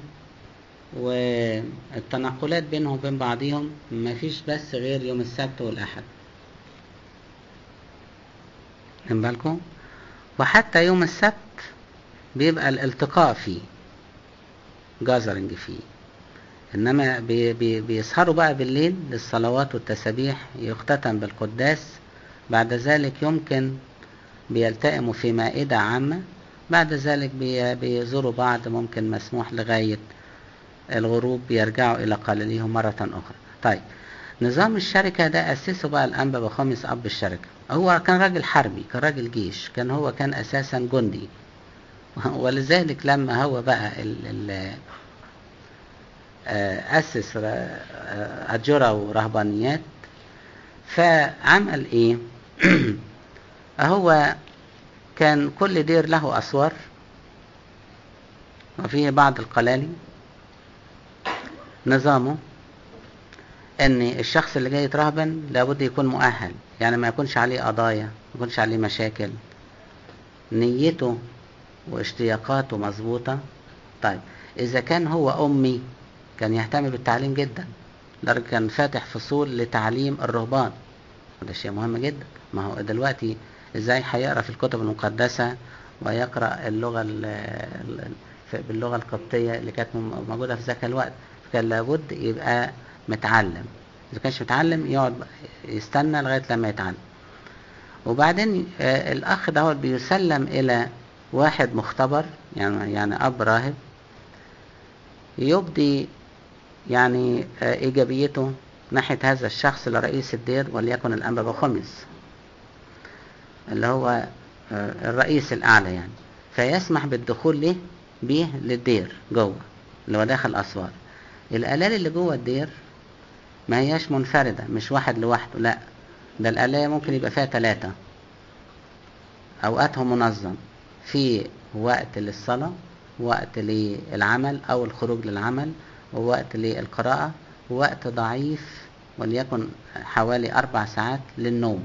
والتنقلات بينهم وبين بعضهم ما فيش بس غير يوم السبت والأحد، من بالكم. وحتى يوم السبت بيبقى الالتقاء فيه، جازرنج فيه، انما بي بي بيسهروا بقى بالليل للصلوات والتسابيح، يختتم بالقداس. بعد ذلك يمكن بيلتئموا في مائدة عامة، بعد ذلك بي بيزوروا بعض، ممكن مسموح لغاية الغروب بيرجعوا إلى قليلهم مرة أخرى. طيب، نظام الشركة ده أسسه بقى الأنبا بخوميس أب الشركة. هو كان راجل حربي، كان راجل جيش، كان هو كان أساسا جندي، ولذلك لما هو بقى ال ال أسس أجرة ورهبانيات، فعمل إيه؟ هو كان كل دير له أسوار وفيه بعض القلالي. نظامه ان الشخص اللي جاي يترهبن لابد يكون مؤهل، يعني ما يكونش عليه قضايا، ما يكونش عليه مشاكل، نيته واشتياقاته مظبوطة. طيب، اذا كان هو امي كان يهتم بالتعليم جدا، لدرجة كان فاتح فصول لتعليم الرهبان، وده شيء مهم جدا. ما هو دلوقتي ازاي هيقرأ في الكتب المقدسة ويقرأ اللغة باللغة القبطية اللي كانت موجودة في ذاك الوقت؟ كان لابد يبقى متعلم، إذا كانش متعلم يقعد يستنى لغاية لما يتعلم. وبعدين آه الأخ ده بيسلم إلى واحد مختبر، يعني يعني أب راهب، يبدي يعني آه إيجابيته ناحية هذا الشخص لرئيس الدير، وليكن الأنبا بخوميس اللي هو آه الرئيس الأعلى يعني، فيسمح بالدخول له بيه للدير جوه اللي هو داخل أسوار. الآلال اللي جوه الدير ما هياش منفردة، مش واحد لوحده، لا، ده الآلية ممكن يبقى فيها ثلاثة، أوقاتهم منظم، في وقت للصلاة، وقت للعمل أو الخروج للعمل، ووقت للقراءة، ووقت ضعيف وليكن حوالي أربع ساعات للنوم.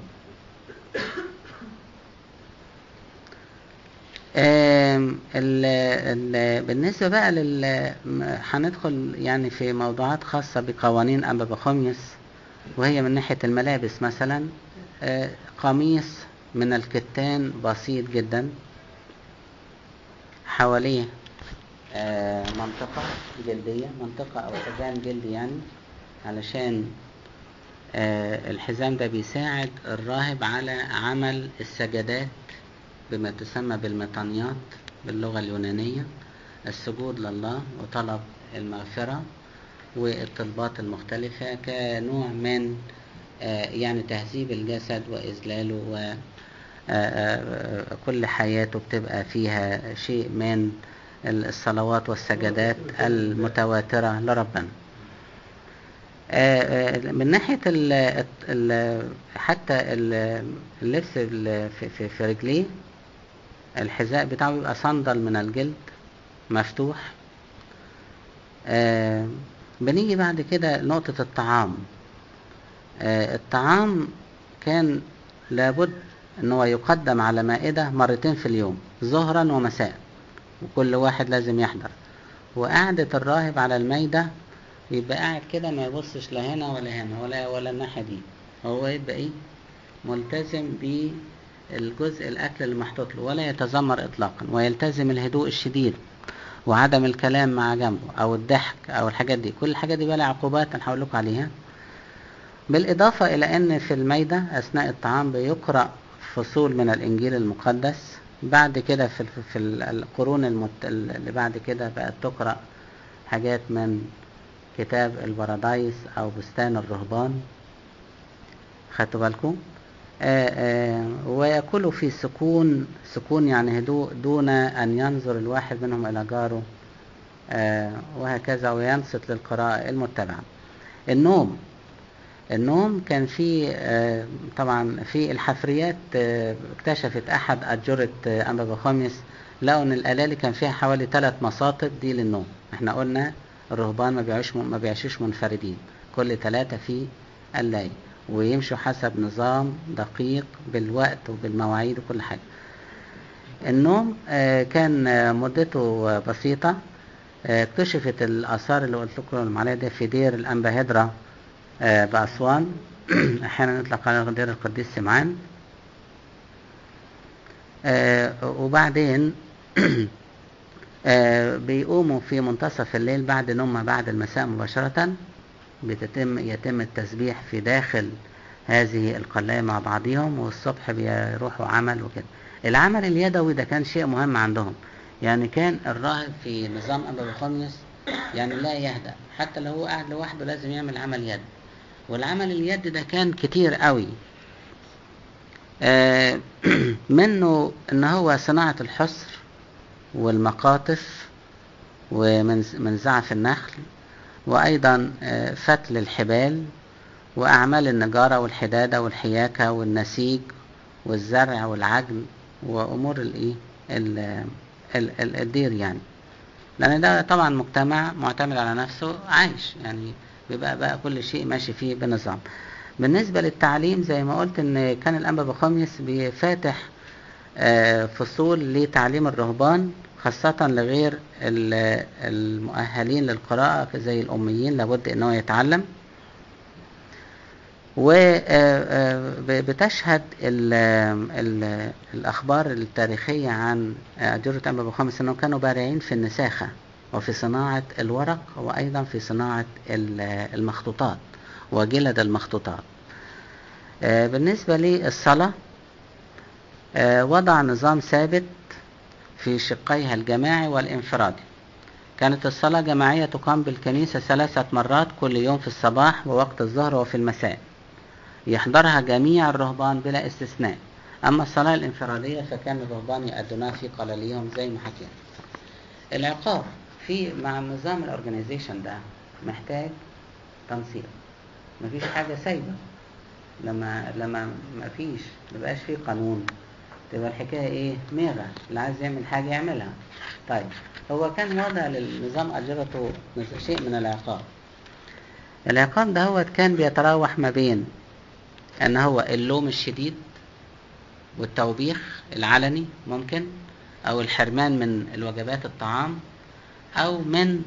ال ال بالنسبة بقى لل هندخل يعني في موضوعات خاصة بقوانين أنبا بخوميس، وهي من ناحية الملابس مثلا، قميص من الكتان بسيط جدا، حواليه منطقة جلدية، منطقة أو حزام جلدي يعني، علشان الحزام ده بيساعد الراهب على عمل السجدات بما تسمى بالمطانيات باللغة اليونانية، السجود لله وطلب المغفرة والطلبات المختلفة كنوع من يعني تهذيب الجسد وإذلاله، وكل حياته بتبقى فيها شيء من الصلوات والسجدات المتواترة لربنا. من ناحية ال ال حتى اللبس في, في, في رجليه، الحذاء بتاعه بيبقى صندل من الجلد مفتوح. آه بنيجي بعد كده نقطة الطعام. آه الطعام كان لابد انه يقدم على مائدة مرتين في اليوم، ظهرا ومساء، وكل واحد لازم يحضر. وقعدة الراهب على المائدة يبقى قاعد كده، ما يبصش لا هنا ولا هنا ولا ولا الناحية دي، هو يبقى ايه ملتزم بالجزء الاكل اللي محطوط له، ولا يتذمر اطلاقا، ويلتزم الهدوء الشديد وعدم الكلام مع جنبه او الضحك او الحاجات دي. كل الحاجات دي بقى لها عقوبات انا هقول لكم عليها. بالاضافه الى ان في المائده اثناء الطعام بيقرا فصول من الانجيل المقدس. بعد كده في في القرون المت... اللي بعد كده بقت تقرا حاجات من كتاب البرادايس أو بستان الرهبان، خدتوا بالكم؟ آه آه ويأكلوا في سكون، سكون يعني هدوء، دون أن ينظر الواحد منهم إلى جاره، آه وهكذا، وينصت للقراءة المتبعة. النوم، النوم كان في آه طبعا في الحفريات آه اكتشفت أحد أتجرة آه أنبا بخوميس، لقوا إن الألالي كان فيها حوالي ثلاث مساطب دي للنوم. احنا قلنا الرهبان ما بيعيش ما بيعيشوش منفردين، كل ثلاثة في الليل، ويمشوا حسب نظام دقيق بالوقت وبالمواعيد وكل حاجة. النوم آه كان آه مدته بسيطة. آه اكتشفت الآثار اللي قلت لكم عليها دي في دير الأنبا هدرة آه بأسوان، أحيانا يطلق على دير القديس سمعان. آه وبعدين آه بيقوموا في منتصف الليل بعد نومها بعد المساء مباشرة، بتتم يتم التسبيح في داخل هذه القلاية مع بعضهم، والصبح بيروحوا عمل وكده. العمل اليدوي ده كان شيء مهم عندهم، يعني كان الراهب في نظام أنبا بخوميس يعني لا يهدأ، حتى لو هو قاعد لوحده لازم يعمل عمل يد، والعمل اليد ده كان كتير قوي. آه منه ان هو صناعة الحصر والمقاطف ومن زعف النخل، وايضا آه فتل الحبال، واعمال النجارة والحدادة والحياكة والنسيج والزرع والعجن، وامور الايه الدير، يعني لان ده طبعا مجتمع معتمد على نفسه عايش، يعني بيبقى بقى كل شيء ماشي فيه بنظام. بالنسبة للتعليم زي ما قلت ان كان الأنبا بخوميس بيفاتح فصول لتعليم الرهبان، خاصة لغير المؤهلين للقراءة زي الأميين، لابد انه يتعلم. وبتشهد الأخبار التاريخية عن أتجرة أنبا بخوميس أنهم كانوا بارعين في النساخة وفي صناعة الورق، وأيضا في صناعة المخطوطات وجلد المخطوطات. بالنسبة للصلاة وضع نظام ثابت في شقيها الجماعي والانفرادي. كانت الصلاة جماعية تقام بالكنيسة ثلاثة مرات كل يوم في الصباح ووقت الظهر وفي المساء، يحضرها جميع الرهبان بلا استثناء. أما الصلاة الانفرادية فكان الرهبان يؤدونها في قلاليهم زي ما حكينا. العقاب في مع النظام الأورجانيزيشن ده محتاج تنسيق، مفيش حاجة سايبة. لما لما مفيش مبقاش فيه قانون، تبقى الحكاية ايه ميغة، اللي عايز يعمل حاجة يعملها. طيب هو كان وضع للنظام أجرته شيء من العقاب. العقاب ده هو كان بيتراوح ما بين ان هو اللوم الشديد والتوبيخ العلني ممكن، او الحرمان من الوجبات الطعام، او من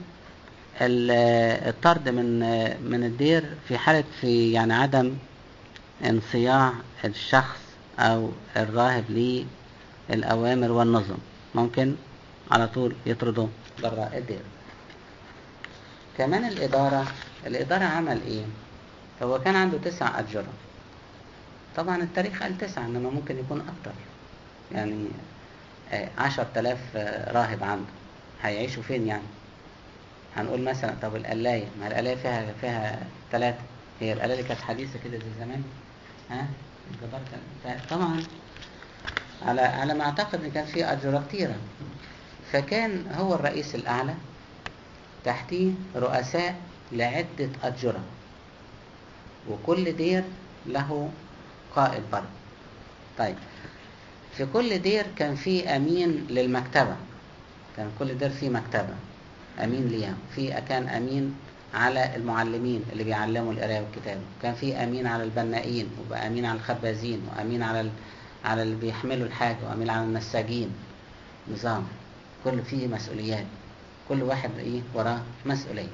الطرد من من الدير في حالة في يعني عدم انصياع الشخص او الراهب للأوامر والنظم، ممكن على طول يطردوا برا الدير. كمان الإدارة الإدارة عمل ايه؟ هو كان عنده تسع أتجرة، طبعا التاريخ قال تسعة انما ممكن يكون اكتر، يعني عشر تلاف راهب عنده، هيعيشوا فين يعني؟ هنقول مثلا طب القلاية، ما القلاية فيها فيها ثلاثة، هي القلاية كانت حديثة كده زي زمان، ها الجبار كان طبعا على على ما اعتقد ان كان في أتجرة كتيرة. فكان هو الرئيس الأعلى، تحتيه رؤساء لعدة أتجرة، وكل دير له قائد برضه. طيب في كل دير كان في أمين للمكتبة، كان كل دير فيه مكتبة أمين ليها، في كان أمين على المعلمين اللي بيعلموا القراءة والكتابة، كان في أمين على البنائين، وبقى أمين على الخبازين، وأمين على ال... على اللي بيحملوا الحاجة، وأمين على النساجين. نظام كل فيه مسؤوليات، كل واحد إيه وراه مسؤولية.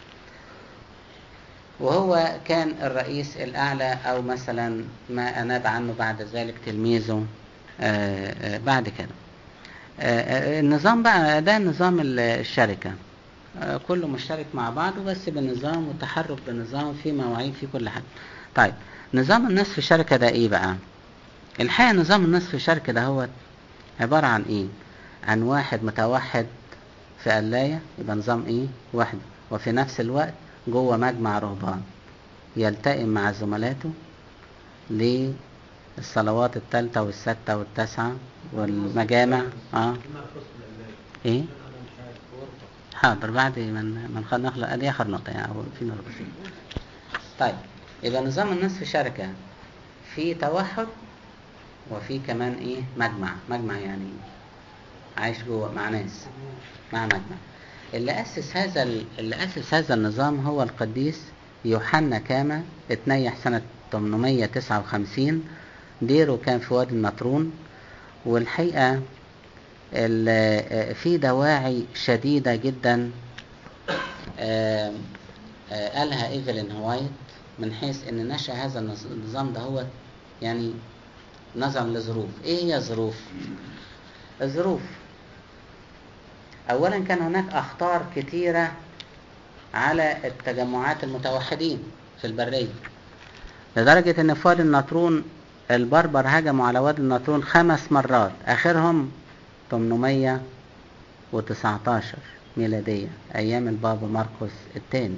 وهو كان الرئيس الأعلى، أو مثلا ما أناب عنه بعد ذلك تلميذه آآ آآ بعد كده. النظام بقى ده نظام الشركة، كله مشترك مع بعضه بس بنظام وتحرك بنظام في مواعيد في كل حاجة. طيب نظام الناس في الشركة ده ايه بقى؟ الحقيقة نظام الناس في الشركة ده هو عبارة عن ايه؟ عن واحد متوحد في قلاية يبقى نظام ايه وحده، وفي نفس الوقت جوه مجمع رهبان يلتئم مع زملاته للصلوات الثالثة والسادسة والتاسعة والمجامع. اه ايه حاضر بعد من من نخلق ادي اخر نقطة يعني او في نقطة بسيطة. طيب يبقى نظام الناس في شركة في توحد وفي كمان ايه مجمع. مجمع يعني عايش جوه مع ناس مع مجمع. اللي أسس هذا اللي أسس هذا النظام هو القديس يوحنا كاما، اتنيح سنة ثمانمائة وتسعة وخمسين. ديره كان في وادي النطرون. والحقيقة في دواعي شديدة جدا قالها إيفلين هوايت من حيث أن نشأ هذا النظام ده هو يعني نظرا لظروف. إيه هي الظروف؟ الظروف أولا كان هناك أخطار كتيرة على التجمعات المتوحدين في البرية، لدرجة أن في وادي النطرون البربر هجموا على وادي النطرون خمس مرات، آخرهم ثمانمائة وتسعة عشر ميلادية أيام البابا ماركوس الثاني.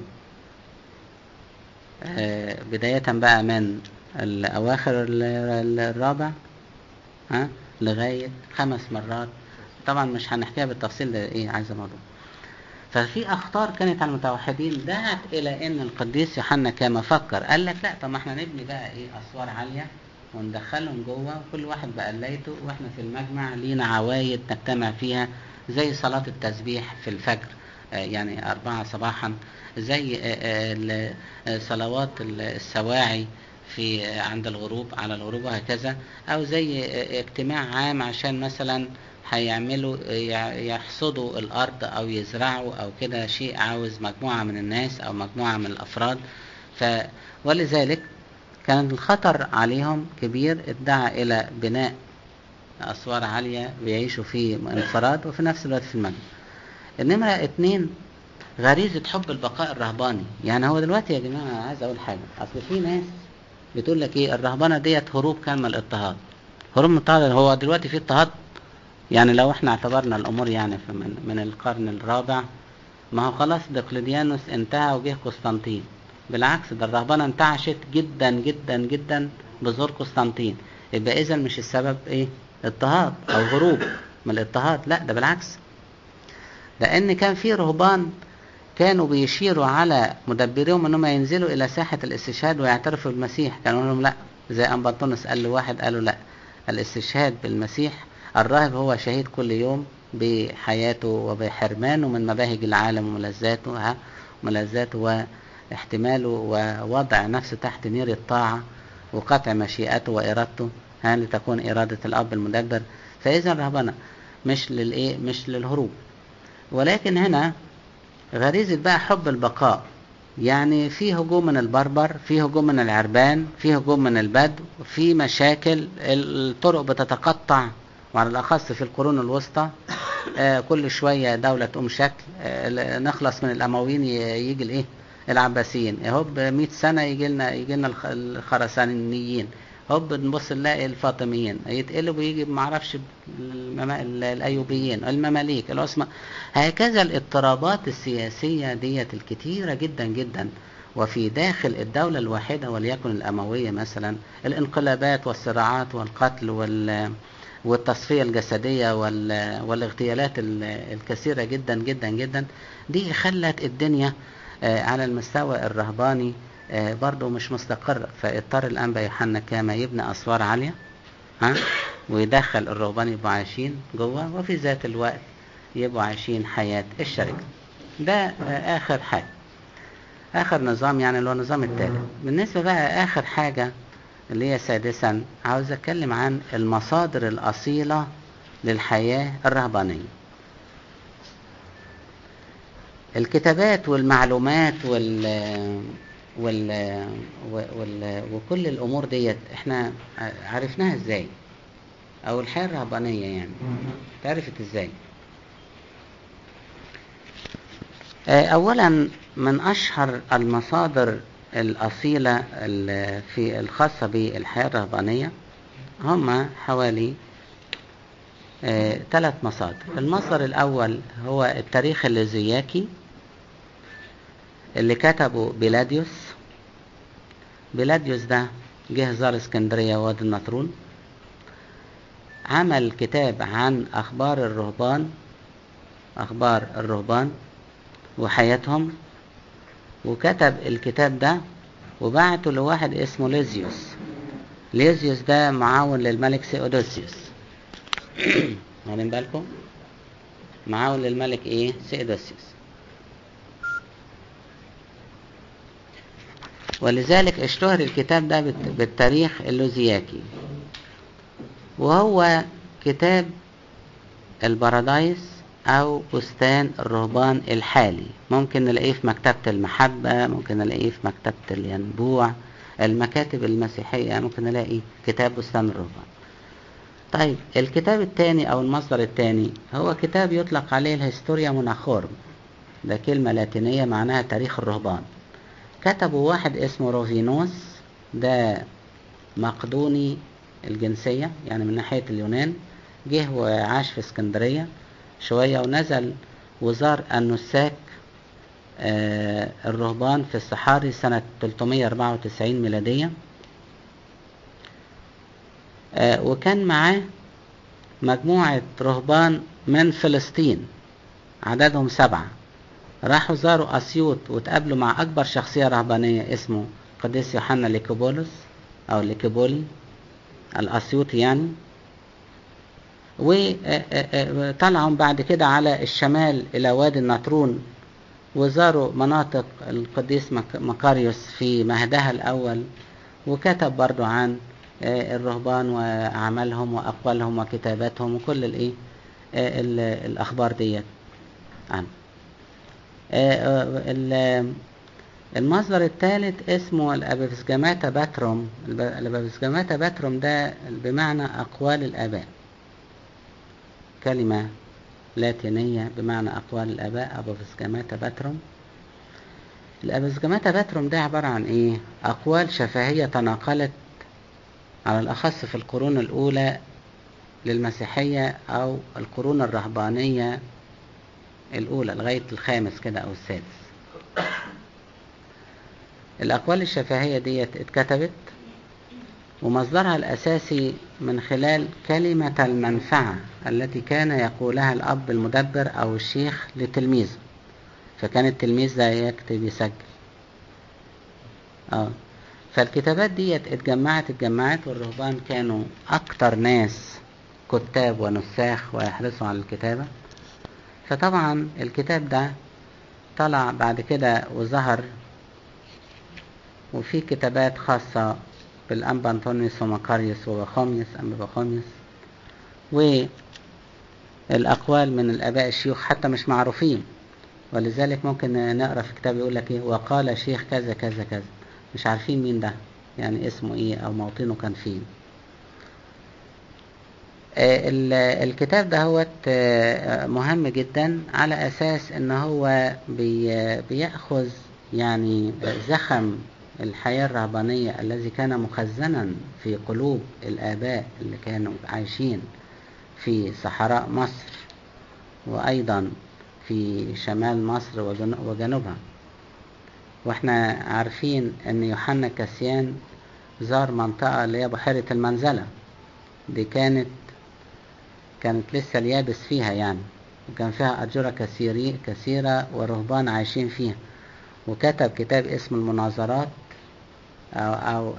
آه بداية بقى من الأواخر الرابع ها لغاية خمس مرات. طبعا مش هنحكيها بالتفصيل، ده ايه عايز موضوع. ففي اخطار كانت على المتوحدين دعت الى ان القديس يوحنا كما فكر قال لك لا، طب ما احنا نبني بقى ايه اسوار عاليه وندخلهم جوه، وكل واحد بقلايته، واحنا في المجمع لينا عوايد نجتمع فيها زي صلاه التسبيح في الفجر آه يعني أربعة صباحا، زي آه آه صلوات السواعي في عند الغروب على الغروب وهكذا، او زي اجتماع عام عشان مثلا هيعملوا يحصدوا الارض او يزرعوا او كده شيء عاوز مجموعة من الناس او مجموعة من الافراد. ف ولذلك كان الخطر عليهم كبير، ادعى الى بناء اسوار عالية بيعيشوا في انفراد وفي نفس الوقت في المجمع. النمرة اتنين غريزة حب البقاء الرهباني. يعني هو دلوقتي يا جماعة عايز اقول حاجة، اصل في ناس بتقول لك ايه الرهبانة ديت هروب كان من الاضطهاد. هروب من الاضطهاد، هو دلوقتي في اضطهاد؟ يعني لو احنا اعتبرنا الامور يعني من, من القرن الرابع، ما هو خلاص دقلديانوس انتهى وجه قسطنطين. بالعكس ده الرهبانة انتعشت جدا جدا جدا بزور قسطنطين. يبقى اذا مش السبب ايه اضطهاد او هروب من الاضطهاد، لا ده بالعكس، لان كان في رهبان كانوا بيشيروا على مدبريهم انهم ينزلوا الى ساحة الاستشهاد ويعترفوا بالمسيح. كانوا لهم لا، زي أنبطونس قال له واحد قالوا لا، الاستشهاد بالمسيح، الراهب هو شهيد كل يوم بحياته وبحرمانه من مباهج العالم وملذاته وملذاته واحتماله ووضع نفسه تحت نير الطاعة وقطع مشيئته وإرادته ها لتكون إرادة الأب المدبر. فإذا الرهبنة مش للإيه مش للهروب، ولكن هنا غريزة بقى حب البقاء. يعني في هجوم من البربر، في هجوم من العربان، في هجوم من البدو، في مشاكل، الطرق بتتقطع، وعلى الأخص في القرون الوسطى آه كل شوية دولة تقوم شكل آه نخلص من الأمويين يجي الإيه العباسيين، هوب مئة سنة يجي لنا يجي لنا الخرسانيين، هوب نبص نلاقي الفاطميين يتقلب ويجي معرفش الأيوبيين المماليك العثمان. هكذا الاضطرابات السياسية ديت الكتيرة جدا جدا. وفي داخل الدولة الواحدة وليكن الأموية مثلا الانقلابات والصراعات والقتل وال والتصفية الجسدية والاغتيالات الكثيرة جدا جدا جدا، دي خلت الدنيا على المستوى الرهباني برضو مش مستقر. فاضطر الأنبا يوحنا كاما يبني أسوار عالية ها ويدخل الرهبان يبقوا عايشين جوه، وفي ذات الوقت يبقوا عايشين حياة الشركة. ده آخر حاجة، آخر نظام يعني اللي هو النظام الثالث. بالنسبة بقى آخر حاجة اللي هي سادسا، عاوز أتكلم عن المصادر الأصيلة للحياة الرهبانية. الكتابات والمعلومات وال وال وال وكل الأمور ديت احنا عرفناها ازاي، أو الحياة الرهبانية يعني تعرفت ازاي؟ أولا من أشهر المصادر الأصيلة في الخاصة بالحياة الرهبانية هم حوالي آه، ثلاث مصادر. المصدر الأول هو التاريخ الليزياكي اللي كتبه بيلاديوس. بيلاديوس ده جه زار اسكندرية ووادي النطرون، عمل كتاب عن أخبار الرهبان، أخبار الرهبان وحياتهم، وكتب الكتاب ده وبعته لواحد اسمه ليزيوس. ليزيوس ده معاون للملك سيودوسيوس. واخدين بالكم؟ معاون للملك ايه؟ سيودوسيوس. ولذلك اشتهر الكتاب ده بالتاريخ اللوزياكي، وهو كتاب البارادايس او بستان الرهبان الحالي. ممكن نلاقيه في مكتبة المحبة، ممكن نلاقيه في مكتبة الينبوع، المكاتب المسيحية ممكن نلاقي كتاب بستان الرهبان. طيب الكتاب الثاني او المصدر الثاني هو كتاب يطلق عليه الهيستوريا موناخورم، ده كلمة لاتينية معناها تاريخ الرهبان. كتبه واحد اسمه روفينوس، ده مقدوني الجنسية يعني من ناحية اليونان، جه وعاش في اسكندرية شوية ونزل وزار النساك آه الرهبان في الصحاري سنة ثلاثمائة وأربعة وتسعين ميلادية. آه وكان معاه مجموعة رهبان من فلسطين عددهم سبعة، راحوا زاروا أسيوط وتقابلوا مع أكبر شخصية رهبانية اسمه قديس يوحنا ليكوبولوس أو ليكوبولي الأسيوطي يعني. وطلعوا بعد كده على الشمال إلى وادي النطرون وزاروا مناطق القديس مكاريوس في مهدها الأول، وكتب برضو عن الرهبان وأعمالهم وأقوالهم وكتاباتهم وكل الإيه الأخبار ديت عنه. المصدر الثالث اسمه الأبيفسجاماتا باتروم. الأبيفسجاماتا باتروم ده بمعنى أقوال الآباء، كلمة لاتينية بمعنى أقوال الآباء، أبيفسجاماتا باتروم. الأبيفسجاماتا باتروم ده عبارة عن إيه؟ أقوال شفهية تناقلت على الأخص في القرون الأولى للمسيحية أو القرون الرهبانية الأولى لغاية الخامس كده أو السادس. الأقوال الشفهية ديت اتكتبت ومصدرها الأساسي من خلال كلمة المنفعة التي كان يقولها الأب المدبر أو الشيخ لتلميذه، فكان التلميذ ده يكتب يسجل. آه. فالكتابات ديت اتجمعت اتجمعت والرهبان كانوا أكتر ناس كتاب ونساخ ويحرصوا على الكتابة. فطبعا الكتاب ده طلع بعد كده وظهر، وفي كتابات خاصة بالأنبا أنطونيوس ومكاريوس وبخوميوس أنبا بخوميوس، والأقوال من الآباء الشيوخ حتى مش معروفين. ولذلك ممكن نقرأ في كتاب يقول لك إيه وقال شيخ كذا كذا كذا، مش عارفين مين ده يعني اسمه إيه أو موطنه كان فين. الكتاب ده هو مهم جدا على أساس إن هو بيأخذ يعني زخم الحياة الرهبانية الذي كان مخزنا في قلوب الآباء اللي كانوا عايشين في صحراء مصر وأيضا في شمال مصر وجنوبها. واحنا عارفين أن يوحنا كاسيان زار منطقة اللي هي بحيرة المنزلة، دي كانت كانت لسه اليابس فيها يعني، وكان فيها أجرة كثيرة كثيرة ورهبان عايشين فيها، وكتب كتاب اسمه المناظرات أو أو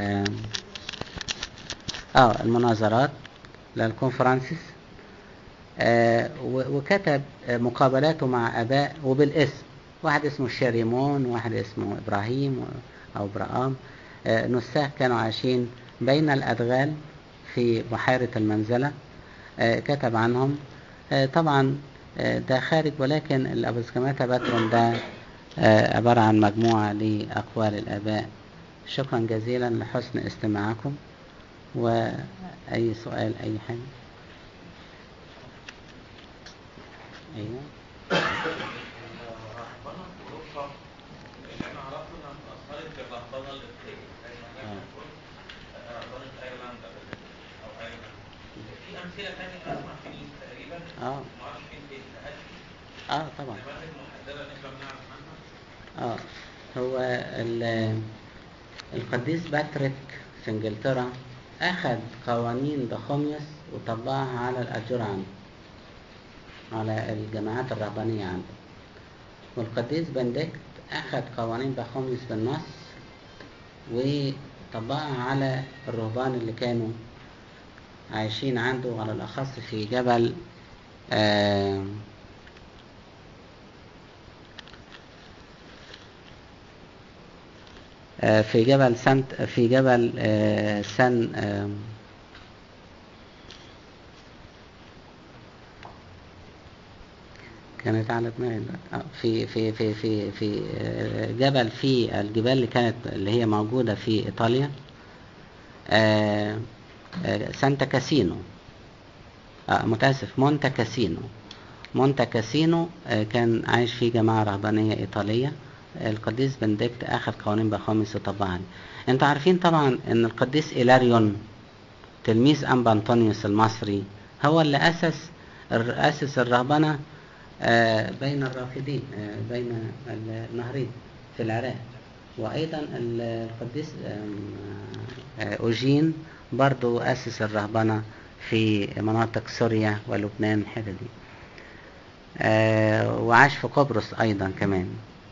أو المناظرات للكونفرانسيس. آه وكتب مقابلاته مع آباء وبالاسم، واحد اسمه شيريمون وواحد اسمه إبراهيم أو برام، آه نساخ كانوا عايشين بين الأدغال في بحيرة المنزلة، آه كتب عنهم. آه طبعا آه ده خارج، ولكن الأبيفسجاماتا باتروم ده آه عبارة عن مجموعة لأقوال الآباء. شكرا جزيلا لحسن استماعكم، وأي سؤال أي حاجة. أيوة. الرهبنة في أوروبا اللي أنا أعرفه إنها أثرت في الرهبنة القبطية، زي ما كان بيقول رهبنة أيرلندا أو أيرلندا. في أمثلة تانية أسمع في اه ما اعرفش فين فين هل اه طبعا. نماذج محدده نقدر نعرف عنها؟ اه هو ال- القديس باتريك في انجلترا اخذ قوانين بخوميوس وطبقها على الأجور عنده، على الجماعات الرهبانية عنده. والقديس بنديكت اخذ قوانين بخوميوس بالنص وطبقها على الرهبان اللي كانوا عايشين عنده، على الأخص في جبل آه في جبل سانت في جبل آه سان آه كانت على دماغي في في في في في جبل في الجبال اللي كانت اللي هي موجودة في إيطاليا، آه آه سانتا كاسينو، آه متأسف مونتا كاسينو. مونتا كاسينو آه كان عايش فيه جماعة رهبانية إيطالية. القديس بنديكت أخذ قوانين بخوميوس وطبقها. انتوا عارفين طبعا ان القديس إيلاريون تلميذ أنبا أنطونيوس المصري هو اللي أسس أسس الرهبنة آه بين الرافدين، آه بين النهرين في العراق. وأيضا القديس آه أوجين برضو أسس الرهبنة في مناطق سوريا ولبنان الحتة دي، آه وعاش في قبرص أيضا كمان.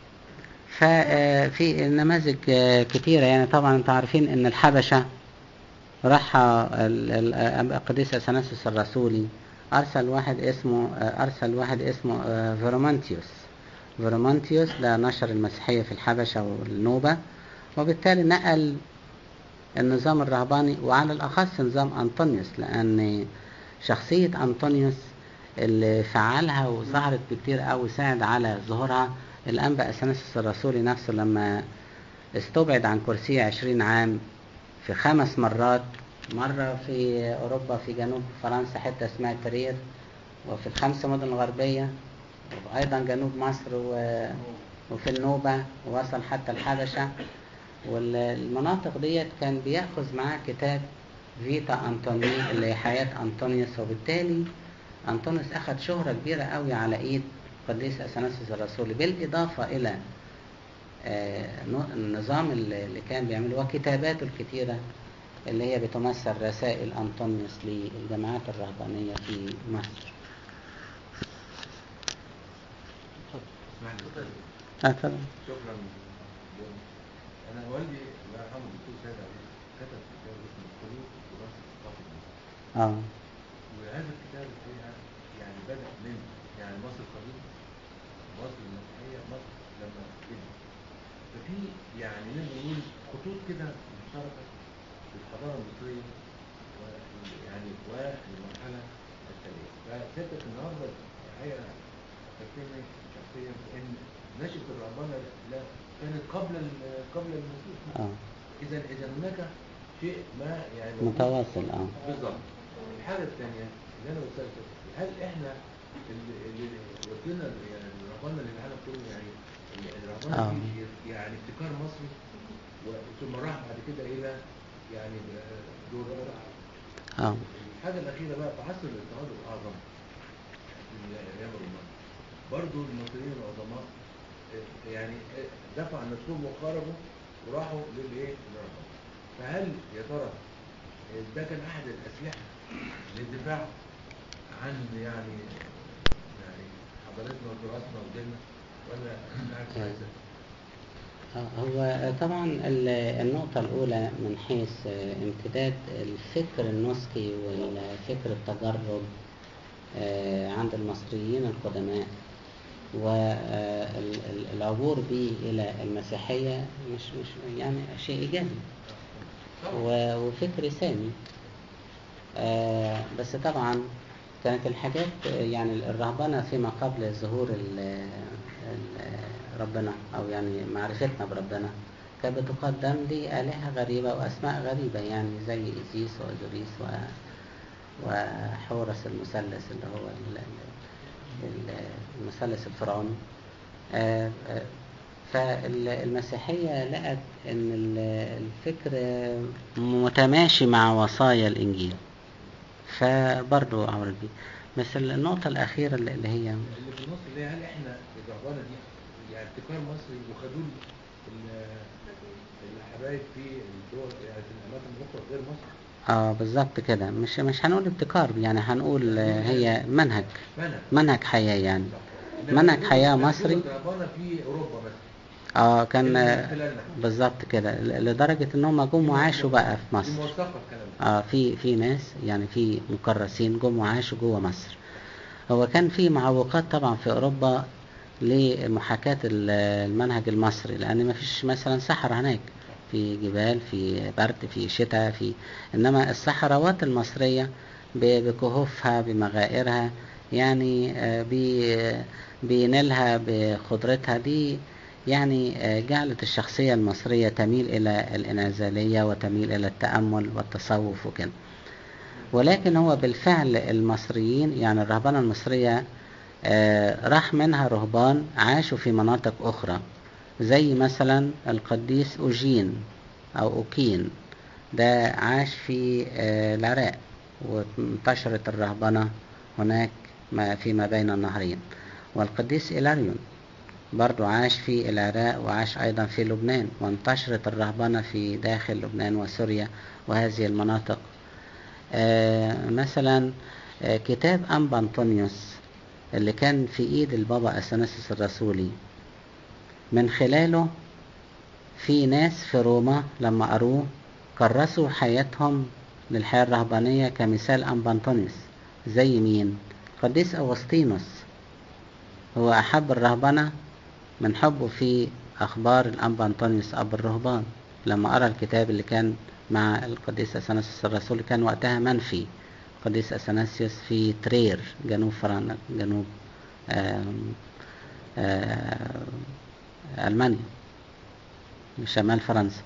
ففي نماذج كتيرة يعني. طبعا انتوا عارفين ان الحبشة راح القديس اثناسيوس الرسولي ارسل واحد اسمه ارسل واحد اسمه فيرومانتيوس. فيرومانتيوس ده نشر المسيحية في الحبشة والنوبة، وبالتالي نقل النظام الرهباني، وعلى الاخص نظام انطونيوس، لان شخصية انطونيوس اللي فعلها وظهرت بكتير قوي ساعد على ظهورها الأنبا أثناسيوس الرسولي نفسه، لما استبعد عن كرسيه عشرين عام في خمس مرات، مرة في أوروبا في جنوب فرنسا حتة اسمها ترير، وفي الخمس مدن الغربية، وأيضا جنوب مصر وفي النوبة، ووصل حتى الحبشة. والمناطق ديت كان بيأخذ معاه كتاب فيتا أنطوني اللي هي حياة أنطونيوس، وبالتالي أنطونيوس أخذ شهرة كبيرة قوي على إيد قديس أثناسيوس الرسولي، بالإضافة إلى النظام اللي كان بيعمله وكتاباته الكتيرة اللي هي بتمثل رسائل أنطونيوس للجماعات الرهبانية في مصر. اتفضل. شكرا. انا والدي الله يرحمه الدكتور سيد علي كتب كتاب اسمه الخلود ودراسه الثقافه المصريه. اه وهذا الكتاب الحقيقه يعني بدا من يعني مصر القديمه، مصر المسيحيه، مصر لما كده، ففي يعني نقدر نقول خطوط كده مشتركه في الحضاره المصريه ويعني والمرحله التاليه. فسيادتك النهارده الحقيقه فكرني شخصيا ان نشأة الرهبنه لا كانت قبل قبل المسيح. اه اذا اذا هناك شيء ما يعني متواصل. اه بالظبط. الحاجه الثانيه اللي انا بسالك، هل احنا اللي, اللي وصلنا يعني الرهبنه للعالم كله، يعني الرهبنه آه. دي يعني ابتكار مصري ثم راح بعد كده الى يعني دول اه الحاجه الاخيره بقى في عصر الاضطهاد الاعظم في ايام الرومان، برضه المصريين العظماء يعني دفعوا عن نفسهم وخرجوا وراحوا للايه؟ للرهبنه. فهل يا ترى ده كان احد الاسلحه للدفاع عن يعني يعني حضارتنا وتراثنا وديننا، ولا نعرف ازاي؟ هو طبعا النقطة الأولى من حيث امتداد الفكر النسكي والفكر التجرد عند المصريين القدماء والعبور به إلى المسيحية مش مش يعني شيء إيجابي وفكر سامي. بس طبعا كانت الحاجات يعني الرهبنة فيما قبل ظهور ربنا أو يعني معرفتنا بربنا كانت بتقدم لآلهة غريبة وأسماء غريبة، يعني زي إيزيس وأوزوريس وحورس المثلث اللي هو المثلث الفرعوني. فالمسيحية لقت أن الفكر متماشي مع وصايا الإنجيل، فبرضو عمل بيه. بس النقطة الأخيرة اللي اللي هي اللي في النص اللي هي هل احنا الرهبانه دي يعني ابتكار مصري وخدوه ال- الحبايب في الدول يعني في الاماكن الاخرى غير مصر؟ اه بالظبط كده، مش مش هنقول ابتكار، يعني هنقول آه، هي منهج منهج منهج حياة يعني، صح. إنما منهج خدوه- حياة خدوه مصري. الرهبانه في اوروبا مثلا. اه كان اللي آه، احتلالنا. بالظبط كده، ل- لدرجة ان هم جم وعاشوا بقى في دي مصر. موثقه الكلام ده. اه في في ناس يعني في مكرسين جم وعاشوا جوه مصر. هو كان في معوقات طبعا في اوروبا لمحاكاة ال- المنهج المصري، لان ما فيش مثلا صحراء هناك، في جبال، في برد، في شتاء، في انما الصحراوات المصرية ب- بكهوفها بمغائرها يعني آه، ب- بنيلها بخضرتها دي، يعني آه، جعلت الشخصية المصرية تميل إلى الانعزالية وتميل إلى التأمل والتصوف وكده. ولكن هو بالفعل المصريين يعني الرهبنة المصرية آه، راح منها رهبان عاشوا في مناطق أخرى، زي مثلا القديس أوجين أو أوكين، ده عاش في آه، العراق، وانتشرت الرهبنة هناك ما فيما بين النهرين. والقديس إيلاريون برضو عاش في العراق، وعاش أيضا في لبنان، وانتشرت الرهبنة في داخل لبنان وسوريا وهذه المناطق. آه مثلا آه كتاب أنبا أنطونيوس اللي كان في إيد البابا أثناسيوس الرسولي، من خلاله في ناس في روما لما قروه كرسوا حياتهم للحياة الرهبانية، كمثال أنبا أنطونيوس. زي مين؟ قديس أغسطينوس، هو أحب الرهبنة من حبه في أخبار الأنبا أنطونيوس أب الرهبان. لما قرأ الكتاب اللي كان مع القديس أثناسيوس الرسول، كان وقتها منفي القديس أثناسيوس في ترير جنوب فرنسا، جنوب آم آم ألمانيا، شمال فرنسا.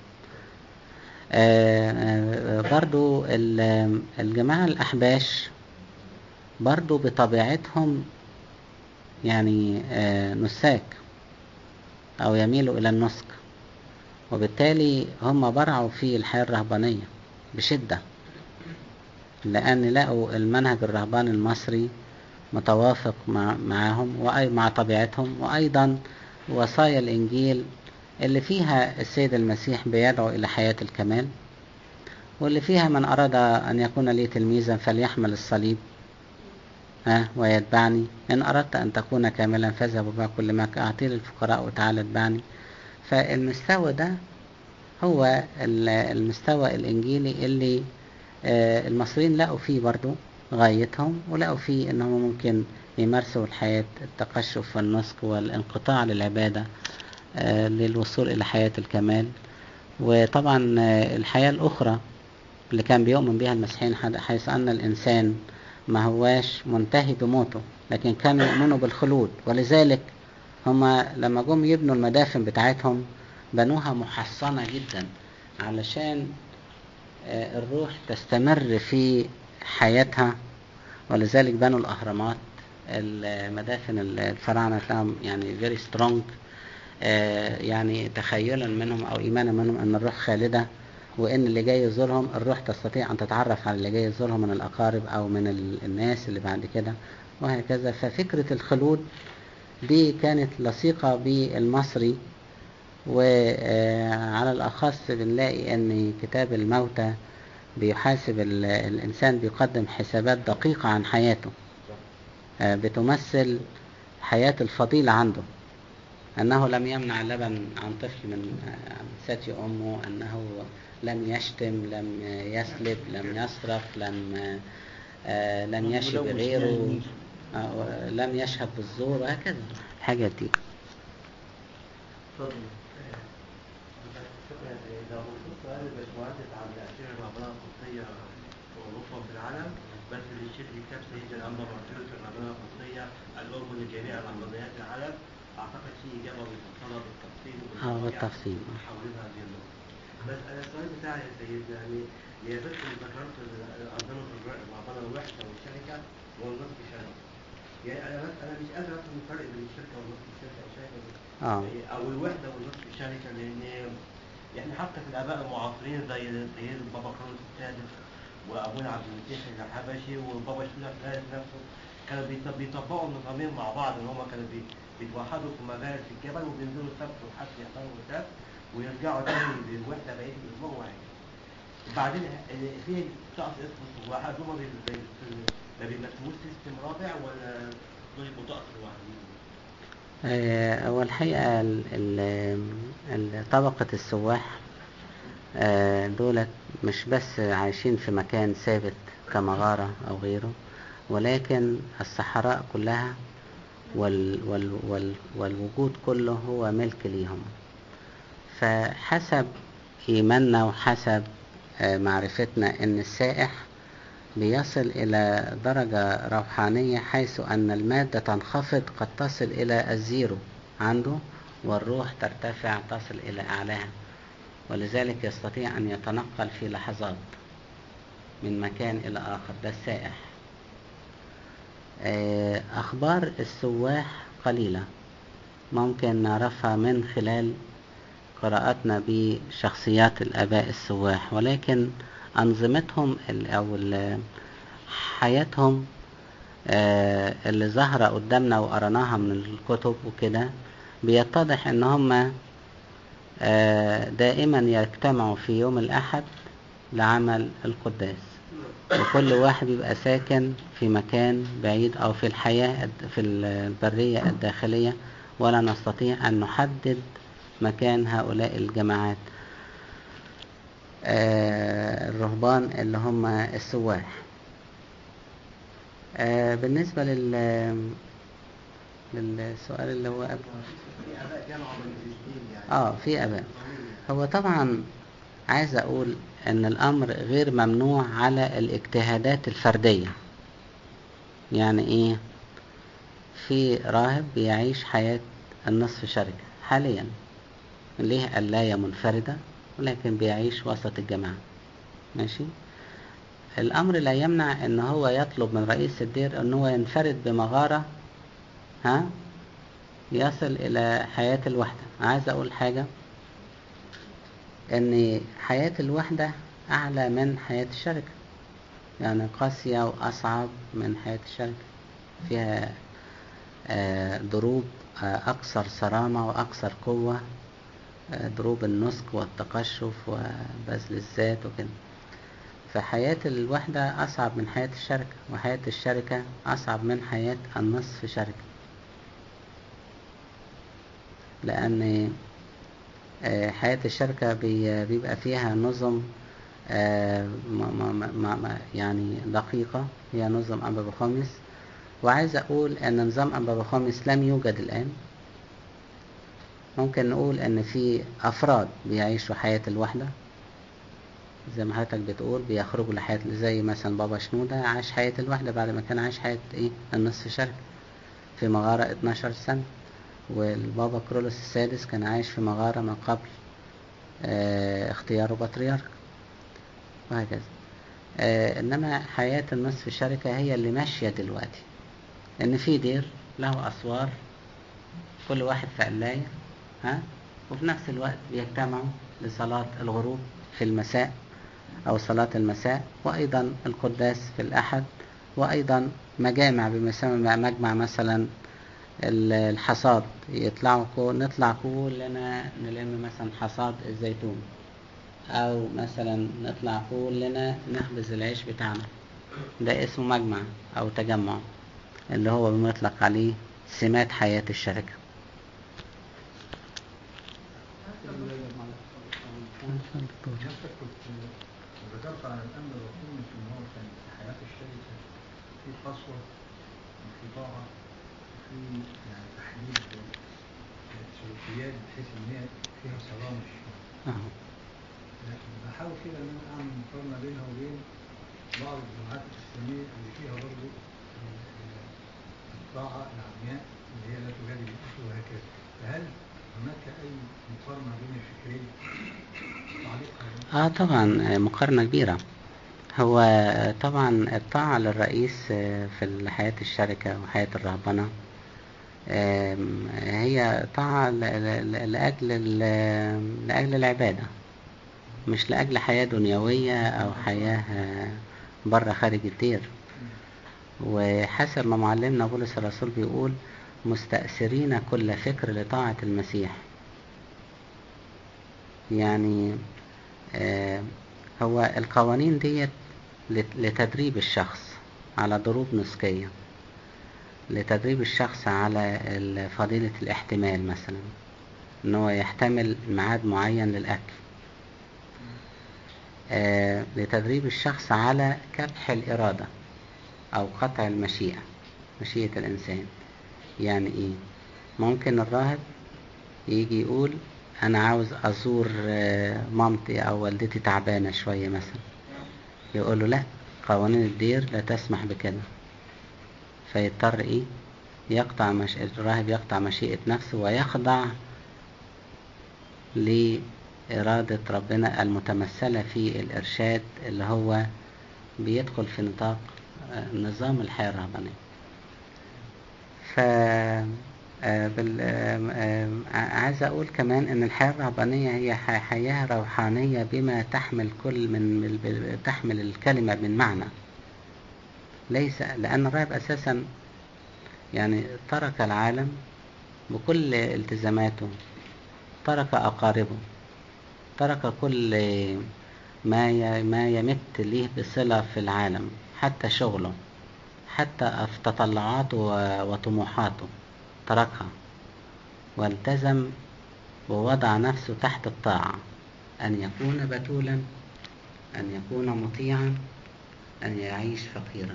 آه، برضو ال- الجماعة الأحباش برضو بطبيعتهم يعني آه، نساك أو يميلوا إلى النسك، وبالتالي هم برعوا في الحياة الرهبانية بشدة، لأن لقوا المنهج الرهباني المصري متوافق مع معهم ومع طبيعتهم، وأيضا وصايا الإنجيل اللي فيها السيد المسيح بيدعو إلى حياة الكمال، واللي فيها من أراد أن يكون لي تلميذا فليحمل الصليب ها ويتبعني، إن أردت أن تكون كاملا فاذهب وبيع كل ما أعطيه للفقراء وتعالى اتبعني. فالمستوى ده هو المستوى الإنجيلي اللي المصريين لقوا فيه برضو غايتهم، ولقوا فيه أنهم ممكن يمارسوا الحياة التقشف والنسك والانقطاع للعبادة للوصول إلى حياة الكمال. وطبعا الحياة الأخرى اللي كان بيؤمن بها المسيحيين، حيث أن الإنسان ما هواش منتهي بموته، لكن كانوا يؤمنوا بالخلود، ولذلك هما لما جم يبنوا المدافن بتاعتهم بنوها محصنة جدا علشان الروح تستمر في حياتها، ولذلك بنوا الأهرامات. المدافن الفراعنة لهم يعني very strong، يعني تخيلا منهم أو إيمانا منهم أن الروح خالدة، وإن اللي جاي يزورهم الروح تستطيع أن تتعرف على اللي جاي يزورهم من الأقارب أو من الناس اللي بعد كده وهكذا. ففكرة الخلود دي كانت لصيقة بالمصري. وعلى الأخص بنلاقي أن كتاب الموتى بيحاسب الإنسان، بيقدم حسابات دقيقة عن حياته بتمثل حياة الفضيلة عنده، أنه لم يمنع اللبن عن طفل من ثدي أمه، أنه لم يشتم، لم يسلب، لم يسرق، لم آه لم يشي بغيره، آه لم يشهد بالزور وهكذا الحاجات دي. لو بخصوص سؤال الباشمهندس عن تأثير الرهبنة القبطية في أوروبا وفي العالم، بس اللي يشير لكتاب سيدنا الأنبا مارتيروس في الرهبنة القبطية الأم لجميع رهبانيات العالم، أعتقد في إجابة مفصلة بالتفصيل اه بالتفصيل حوالين هذه النقطة. بس أنا السؤال بتاعي يا سيدنا يعني يا بس اللي ذكرت الأنظمة الرهبنة الوحدة والشركة والنصف شركة، يعني أنا بس أنا مش قادر أفهم الفرق بين الشركة والنصف الشركة أو شركة اه أو الوحدة والنصف الشركة، لأن يعني حتى في الآباء المعاصرين زي زي البابا كارلوس السادس وأبونا عبد المسيح الحبشي والبابا شنودة الثالث نفسه كانوا بيط- بيطبقوا النظامين مع بعض، ان هم كانوا بي- بيتوحدوا في مجال في الجبل وبينزلوا السبت والحد يحضروا السبت ويرجعوا تاني للوحده بقيه الاسبوع واحد. وبعدين ال- في شخص اسمه السواح دول ما بي- بي- ما بيمثلوش سيستم رابع ولا دول يبقوا طقس لوحدهم؟ آه، هو الحقيقة ال- ال- ال- طبقة السواح آه، دولت مش بس عايشين في مكان ثابت كمغارة أو غيره، ولكن الصحراء كلها وال وال وال والوجود كله هو ملك ليهم. فحسب إيماننا وحسب آه، معرفتنا أن السائح بيصل إلى درجة روحانية حيث أن المادة تنخفض قد تصل إلى الزيرو عنده، والروح ترتفع تصل إلى أعلاها، ولذلك يستطيع أن يتنقل في لحظات من مكان إلى آخر. ده السائح. آه، أخبار السواح قليلة، ممكن نعرفها من خلال قراءتنا بشخصيات الآباء السواح، ولكن أنظمتهم ال- أو ال- حياتهم آه، اللي ظاهرة قدامنا وقرناها من الكتب وكده، بيتضح ان هم آه، دائما يجتمعوا في يوم الأحد لعمل القداس، وكل واحد بيبقى ساكن في مكان بعيد أو في الحياة في البرية الداخلية، ولا نستطيع أن نحدد مكان هؤلاء الجماعات آه، الرهبان اللي هم السواح. آه، بالنسبة لل للسؤال اللي هو قبل، في اباء جامعه من فلسطين يعني. اه في اباء. هو طبعا عايز اقول ان الامر غير ممنوع على الاجتهادات الفردية. يعني ايه؟ في راهب بيعيش حياة النصف شركة حاليا، ليه اللاية منفردة، ولكن بيعيش وسط الجماعة، ماشي. الامر لا يمنع ان هو يطلب من رئيس الدير ان هو ينفرد بمغارة ها يصل الى حياة الوحدة. عايز اقول حاجة، ان حياة الوحدة اعلى من حياة الشركة، يعني قاسية واصعب من حياة الشركة، فيها آه، ضروب آه، اكثر صرامة واكثر قوة، آه، ضروب النسك والتقشف وبذل الذات وكده. فحياة الوحدة اصعب من حياة الشركة، وحياة الشركة اصعب من حياة النصف شركة، لان آه، حياة الشركة بي- بيبقى فيها نظم آه، ما- ما- ما- ما- يعني دقيقة، هي نظم أنبا بخامس. وعايز أقول أن نظام أنبا بخامس لم يوجد الآن. ممكن نقول أن في أفراد بيعيشوا حياة الوحدة زي ما حضرتك بتقول، بيخرجوا لحياة، زي مثلا بابا شنودة عاش حياة الوحدة بعد ما كان عايش حياة إيه النصف شركة في مغارة اتناشر سنة. والبابا كرولوس السادس كان عايش في مغارة من قبل اه اختياره بطريرك، وهكذا. اه انما حياة النصف شركة هي اللي ماشية دلوقتي، ان في دير له اسوار، كل واحد في قلاية ها، وفي نفس الوقت بيجتمعوا لصلاة الغروب في المساء او صلاة المساء، وايضا القداس في الاحد، وايضا مجامع بمسمى مجمع مثلا الحصاد، يطلعوا كو نطلع كلنا نلم مثلا حصاد الزيتون، او مثلا نطلع كلنا نخبز العيش بتاعنا. ده اسمه مجمع او تجمع، اللي هو بنطلق عليه سمات حياة الشركة. نفسك كنت ذكرت عن الأمن الرقمي في إن هو كان في حياة الشركة في قسوة وفي طاعة وفي يعني تحديد سلوكيات بحيث إن هي فيها صرامة شوية. أهو. لكن بحاول كده إن أنا أعمل مقارنة بينها وبين بعض الجماعات الإسلامية اللي فيها برضه الطاعة العمياء اللي هي لا تجادل الأصل وهكذا. فهل هناك أي مقارنة بين الفكرين؟ اه طبعا مقارنة كبيرة. هو طبعا الطاعة للرئيس في حياة الشركة وحياة الرهبنة هي طاعة لأجل لأجل العبادة، مش لأجل حياة دنيوية أو حياة برا خارج الدير. وحسب ما معلمنا بولس الرسول بيقول مستأثرين كل فكر لطاعة المسيح. يعني آه هو القوانين ديت لتدريب الشخص على ضروب نسكية، لتدريب الشخص على فضيلة الاحتمال، مثلا ان هو يحتمل ميعاد معين للأكل، آه لتدريب الشخص على كبح الإرادة أو قطع المشيئة، مشيئة الإنسان. يعني إيه؟ ممكن الراهب يجي يقول أنا عاوز أزور آه مامتي أو والدتي تعبانة شوية مثلا، يقول له لا، قوانين الدير لا تسمح بكده، فيضطر إيه؟ يقطع مش... الراهب يقطع مشيئة نفسه ويخضع لإرادة ربنا المتمثلة في الإرشاد اللي هو بيدخل في نطاق نظام الحياة الرهبانية. ف بال... عايز أقول كمان أن الحياة الرهبانية هي حياة روحانية بما تحمل كل من تحمل الكلمة من معنى، ليس لأن الراهب أساسا يعني ترك العالم بكل التزاماته، ترك أقاربه، ترك كل ما ما يمت له بصلة في العالم، حتى شغله، حتى تطلعاته وطموحاته تركها، والتزم ووضع نفسه تحت الطاعة، أن يكون بتولا، أن يكون مطيعا، أن يعيش فقيرا.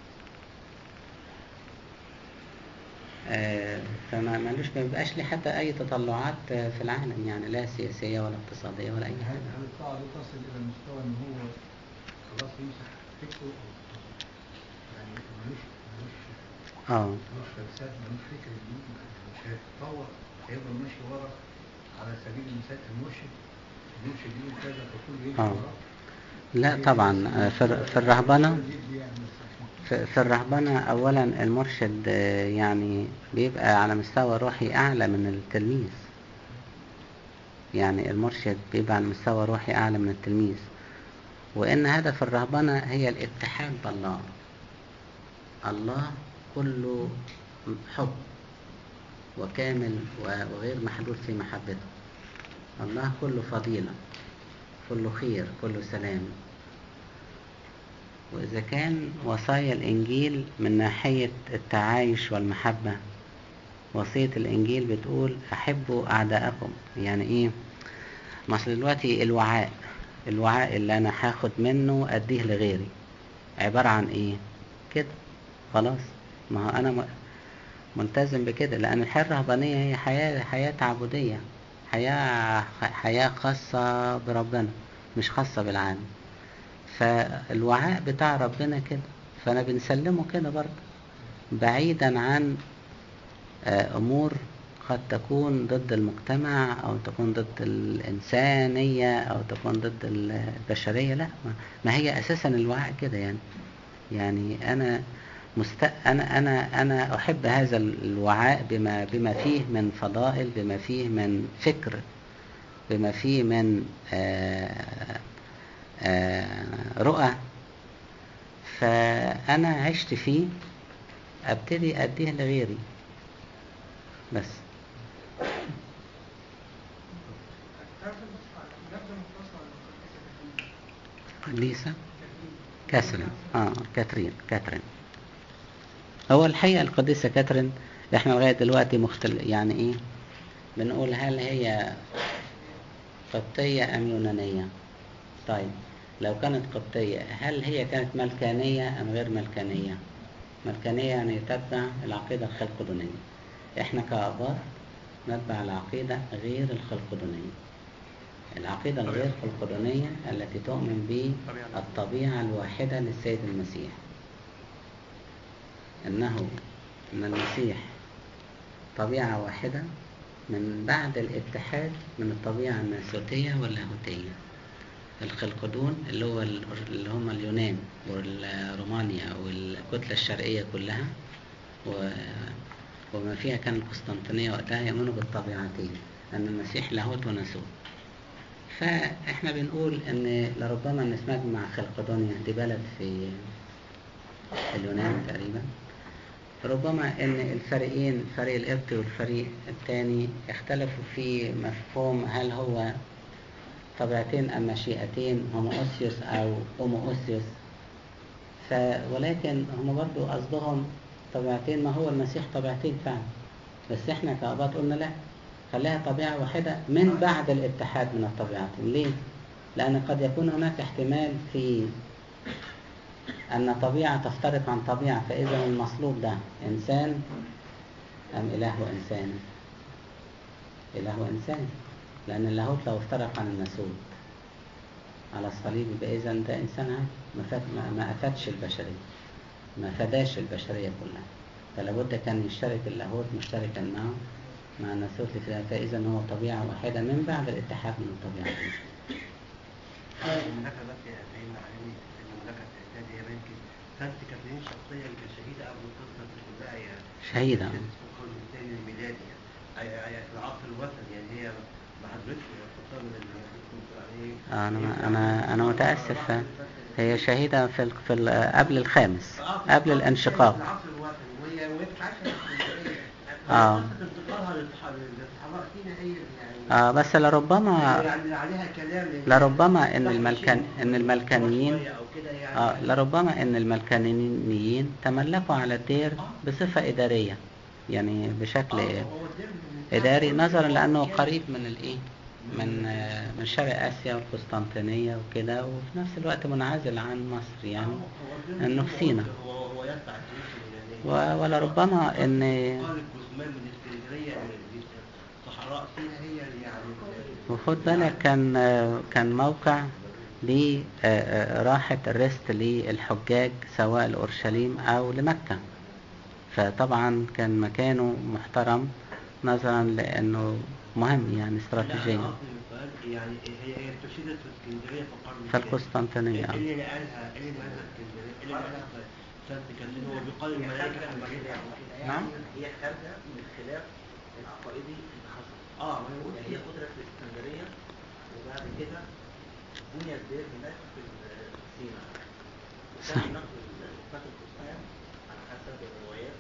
آه فما ملوش ما بيبقاش لي حتى أي تطلعات في العالم، يعني لا سياسية ولا اقتصادية ولا أي حاجة. هل الطاعة دي تصل إلى مستوى إن هو خلاص يمسح فكره، يعني ملوش ملوش اه ملوش فلسفة، ملوش فكر جديد، مش هيتطور، هيفضل ماشي ورا على سبيل المثال المرشد المرشد يقول كذا فكل يمشي اه وراه؟ لا طبعا. في في الرهبنة في, في الرهبنة أولا المرشد يعني بيبقى على مستوى روحي أعلى من التلميذ، يعني المرشد بيبقى على مستوى روحي أعلى من التلميذ، وإن هدف الرهبنة هي الاتحاد بالله. الله كله حب وكامل وغير محدود في محبته، الله كله فضيلة، كله خير، كله سلام. وإذا كان وصايا الإنجيل من ناحية التعايش والمحبة، وصية الإنجيل بتقول أحبوا أعداءكم. يعني إيه؟ مثل دلوقتي الوعاء الوعاء اللي أنا هاخد منه أديه لغيري عبارة عن إيه؟ كده خلاص، ما هو أنا ملتزم بكده، لأن الحياة الرهبانية هي حياة حياة تعبدية، حياة حياة خاصة بربنا مش خاصة بالعالم. فالوعاء بتاع ربنا كده، فأنا بنسلمه كده برضه، بعيدا عن أمور قد تكون ضد المجتمع أو تكون ضد الإنسانية أو تكون ضد البشرية. لا، ما هي أساسا الوعاء كده. يعني يعني أنا مست... أنا أنا أنا أحب هذا الوعاء بما بما فيه من فضائل، بما فيه من فكر، بما فيه من آآ آآ رؤى. فأنا عشت فيه أبتدي أديه لغيري بس. ليسا كاثرين اه كاترين كاترين هو الحقيقة القديسة كاترين احنا لغاية دلوقتي مختلف، يعني ايه بنقول هل هي قبطية ام يونانية؟ طيب لو كانت قبطية هل هي كانت ملكانية ام غير ملكانية؟ ملكانية يعني تتبع العقيدة الخلقدونية. احنا كآباء نتبع العقيدة غير الخلقدونية، العقيدة الغير خلقدونية التي تؤمن بالطبيعة الواحدة للسيد المسيح، أنه أن المسيح طبيعة واحدة من بعد الاتحاد من الطبيعة الناسوتية واللاهوتية. الخلقدون اللي هو اللي هم اليونان والرومانيا والكتلة الشرقية كلها وما فيها كان القسطنطينية وقتها يؤمنوا بالطبيعتين، أن المسيح لاهوت وناسوت. فإحنا بنقول أن لربما نسمع مع خلقدونيا دي بلد في اليونان تقريبا. ربما ان الفريقين الفريق القبطي والفريق الثاني اختلفوا في مفهوم هل هو طبيعتين ام مشيئتين، هوموسيوس او هوموسيوس. ف ولكن هم برضو قصدهم طبيعتين، ما هو المسيح طبيعتين فعلا، بس احنا كأباط قلنا لا، خليها طبيعة واحدة من بعد الاتحاد من الطبيعتين. ليه؟ لأن قد يكون هناك احتمال في أن طبيعة تفترق عن طبيعة، فإذا المصلوب ده إنسان أم إله وإنسان؟ إله وإنسان، لأن اللاهوت لو افترق عن الناسوت على الصليب يبقى إذا ده إنسان عادي، ما, فات ما أفادش البشرية، ما فداش البشرية كلها، فلا بد كان يشترك اللاهوت مشتركا معه مع الناسوت، فإذا هو طبيعة واحدة من بعد الاتحاد من الطبيعتين. المملكة بس يا سيدنا علي، المملكة الإعداد هي يمكن فانت كاترين شخصية كشهيدة قبل القصة دي كلها يعني شهيدة في القرن الثاني الميلادي يعني في العصر الوثني، يعني هي ما حضرتش القصة من يعني آه أنا أنا أنا متأسف، هي شهيدة في ال... في ال... قبل الخامس، قبل الانشقاق. العصر الوثني وهي وهي عايشة في الإسكندرية. آه انتقالها للصحراء سينا هي يعني آه بس لربما يعني عليها كلام لربما ان الملكان ان الملكانيين اه لربما ان الملكانيين تملكوا على الدير بصفة إدارية، يعني بشكل إداري، نظرا لأنه قريب من الايه من آه من شرق آسيا والقسطنطينية وكده، وفي نفس الوقت منعزل عن مصر، يعني انه في سينا. ولربما ان صحراء سينا هي يعني وخد بالك كان كان موقع لراحة الرست للحجاج سواء لأورشليم أو لمكة، فطبعا كان مكانه محترم نظرا لأنه مهم يعني استراتيجيا. يعني هي هي استشهدت في اسكندرية في القرن في القسطنطينية. اللي نقلها اللي نقلها اسكندرية اللي نقلها سانت كاترين هو بيقال الملائكة الملائكة نعم هي خارجة من الخلاف العقائدي اللي حصل. اه ما يقول هي قدرت في اسكندرية وبعد كده بني الدير هناك في سينا. وكان نقل الفتح القسطنطينية على حسب الروايات.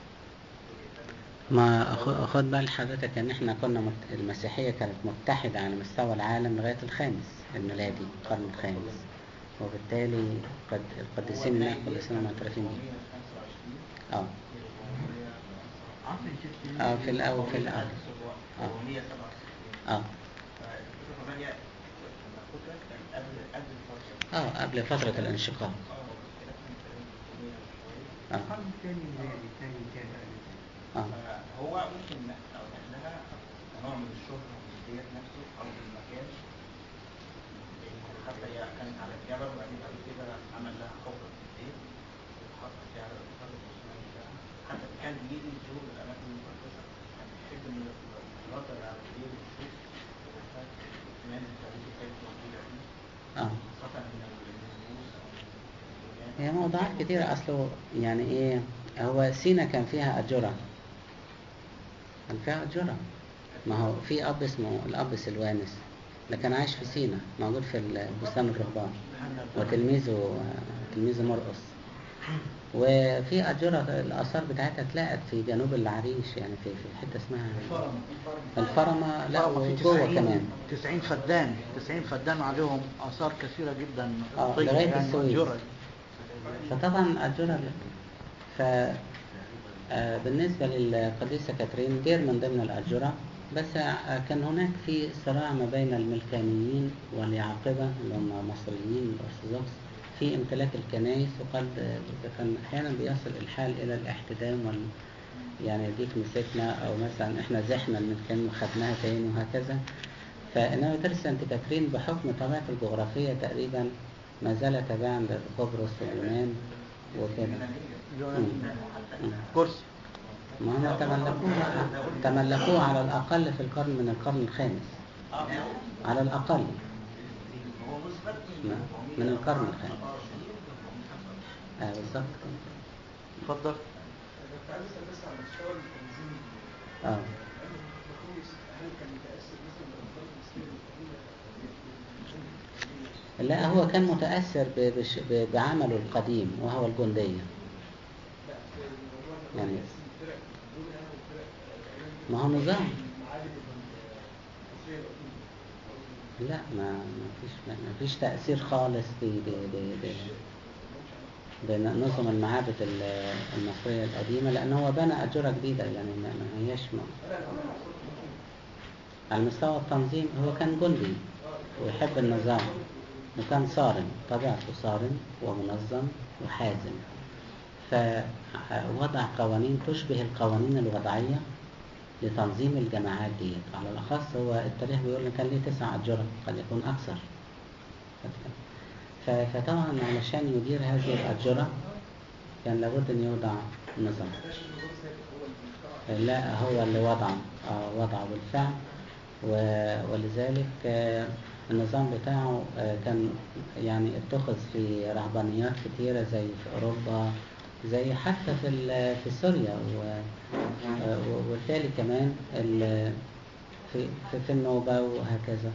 ما خد بال حضرتك ان احنا كنا مت... المسيحية كانت متحدة على مستوى العالم لغاية الخامس الميلادي، القرن الخامس، وبالتالي قد القديسين هناك قديسين معترفين بيه. اه اه في الاول في الاول اه اه اه قبل فترة الانشقاق. اه اه هو ممكن أوضح لها نوع من الشهرة والدير نفسه أو المكان، حتى هي كانت على الجبل وبعدين بعد كده عمل لها حفرة في الدير واتحط فيها على الفترة العثمانية بتاعها. حتى كان بيجي يزور الأماكن المقدسة، كان بيحب إن الرد على الدير والشيخ والوفاة الإيمان التاريخي كانت موجودة فيه، خاصة من الناموس أو من هي موضوعات كتيرة أصله، يعني إيه، هو سينا كان فيها أجرة، كان فيها أجرة. ما هو في أب اسمه الأب سلوانس، ده كان عايش في سينا، موجود في بستان الرهبان، وتلميذه تلميذه مرقس. وفي أجرة الآثار بتاعتها اتلاقت في جنوب العريش، يعني في في حتة اسمها الفرمة، لا وجوه كمان تسعين فدان تسعين فدان عليهم آثار كثيرة جدا اه لغاية يعني السويس. فطبعا أجرة ف آه بالنسبة للقديسة كاترين دير من ضمن الأجرة، بس آه كان هناك في صراع ما بين الملكانيين واليعقبة اللي هم مصريين الأرثوذكس في امتلاك الكنائس، وقد كان أحيانا بيصل الحال إلى الاحتدام وال يعني ديك مسكنا أو مثلا إحنا زحنا الملكان وخدناها تاني وهكذا. فإنما ترى سانت كاترين بحكم طبيعة الجغرافية تقريبا ما زال تابعا لقبرص واليونان وكده. كرسي ما هم تملكوه تملكوه على الأقل في القرن من القرن الخامس، على الأقل من القرن الخامس. اه بالظبط. اتفضل. اه لا هو كان متأثر ب- بش- ب- بعمله القديم وهو الجندية، يعني ما هو نظام. لا ما ما فيش ما فيش تأثير خالص ب ب ب بنظم المعابد المصرية القديمة، لأن هو بنى أجرة جديدة يعني ما ما هيش ما. على مستوى التنظيم هو كان جندي ويحب النظام، وكان صارم، طبيعته صارم ومنظم وحازم، فوضع قوانين تشبه القوانين الوضعية لتنظيم الجماعات دي. على الأخص هو التاريخ بيقول إن كان ليه تسع أجرة، قد يكون أكثر. فطبعا علشان يدير هذه الأجرة كان لابد أن يوضع نظام. لا هو اللي وضعه آه وضعه بالفعل، ولذلك آه النظام بتاعه آه كان يعني اتخذ في رهبانيات كتيرة زي في أوروبا، زي حتى في في سوريا، وبالتالي كمان في في النوبة وهكذا.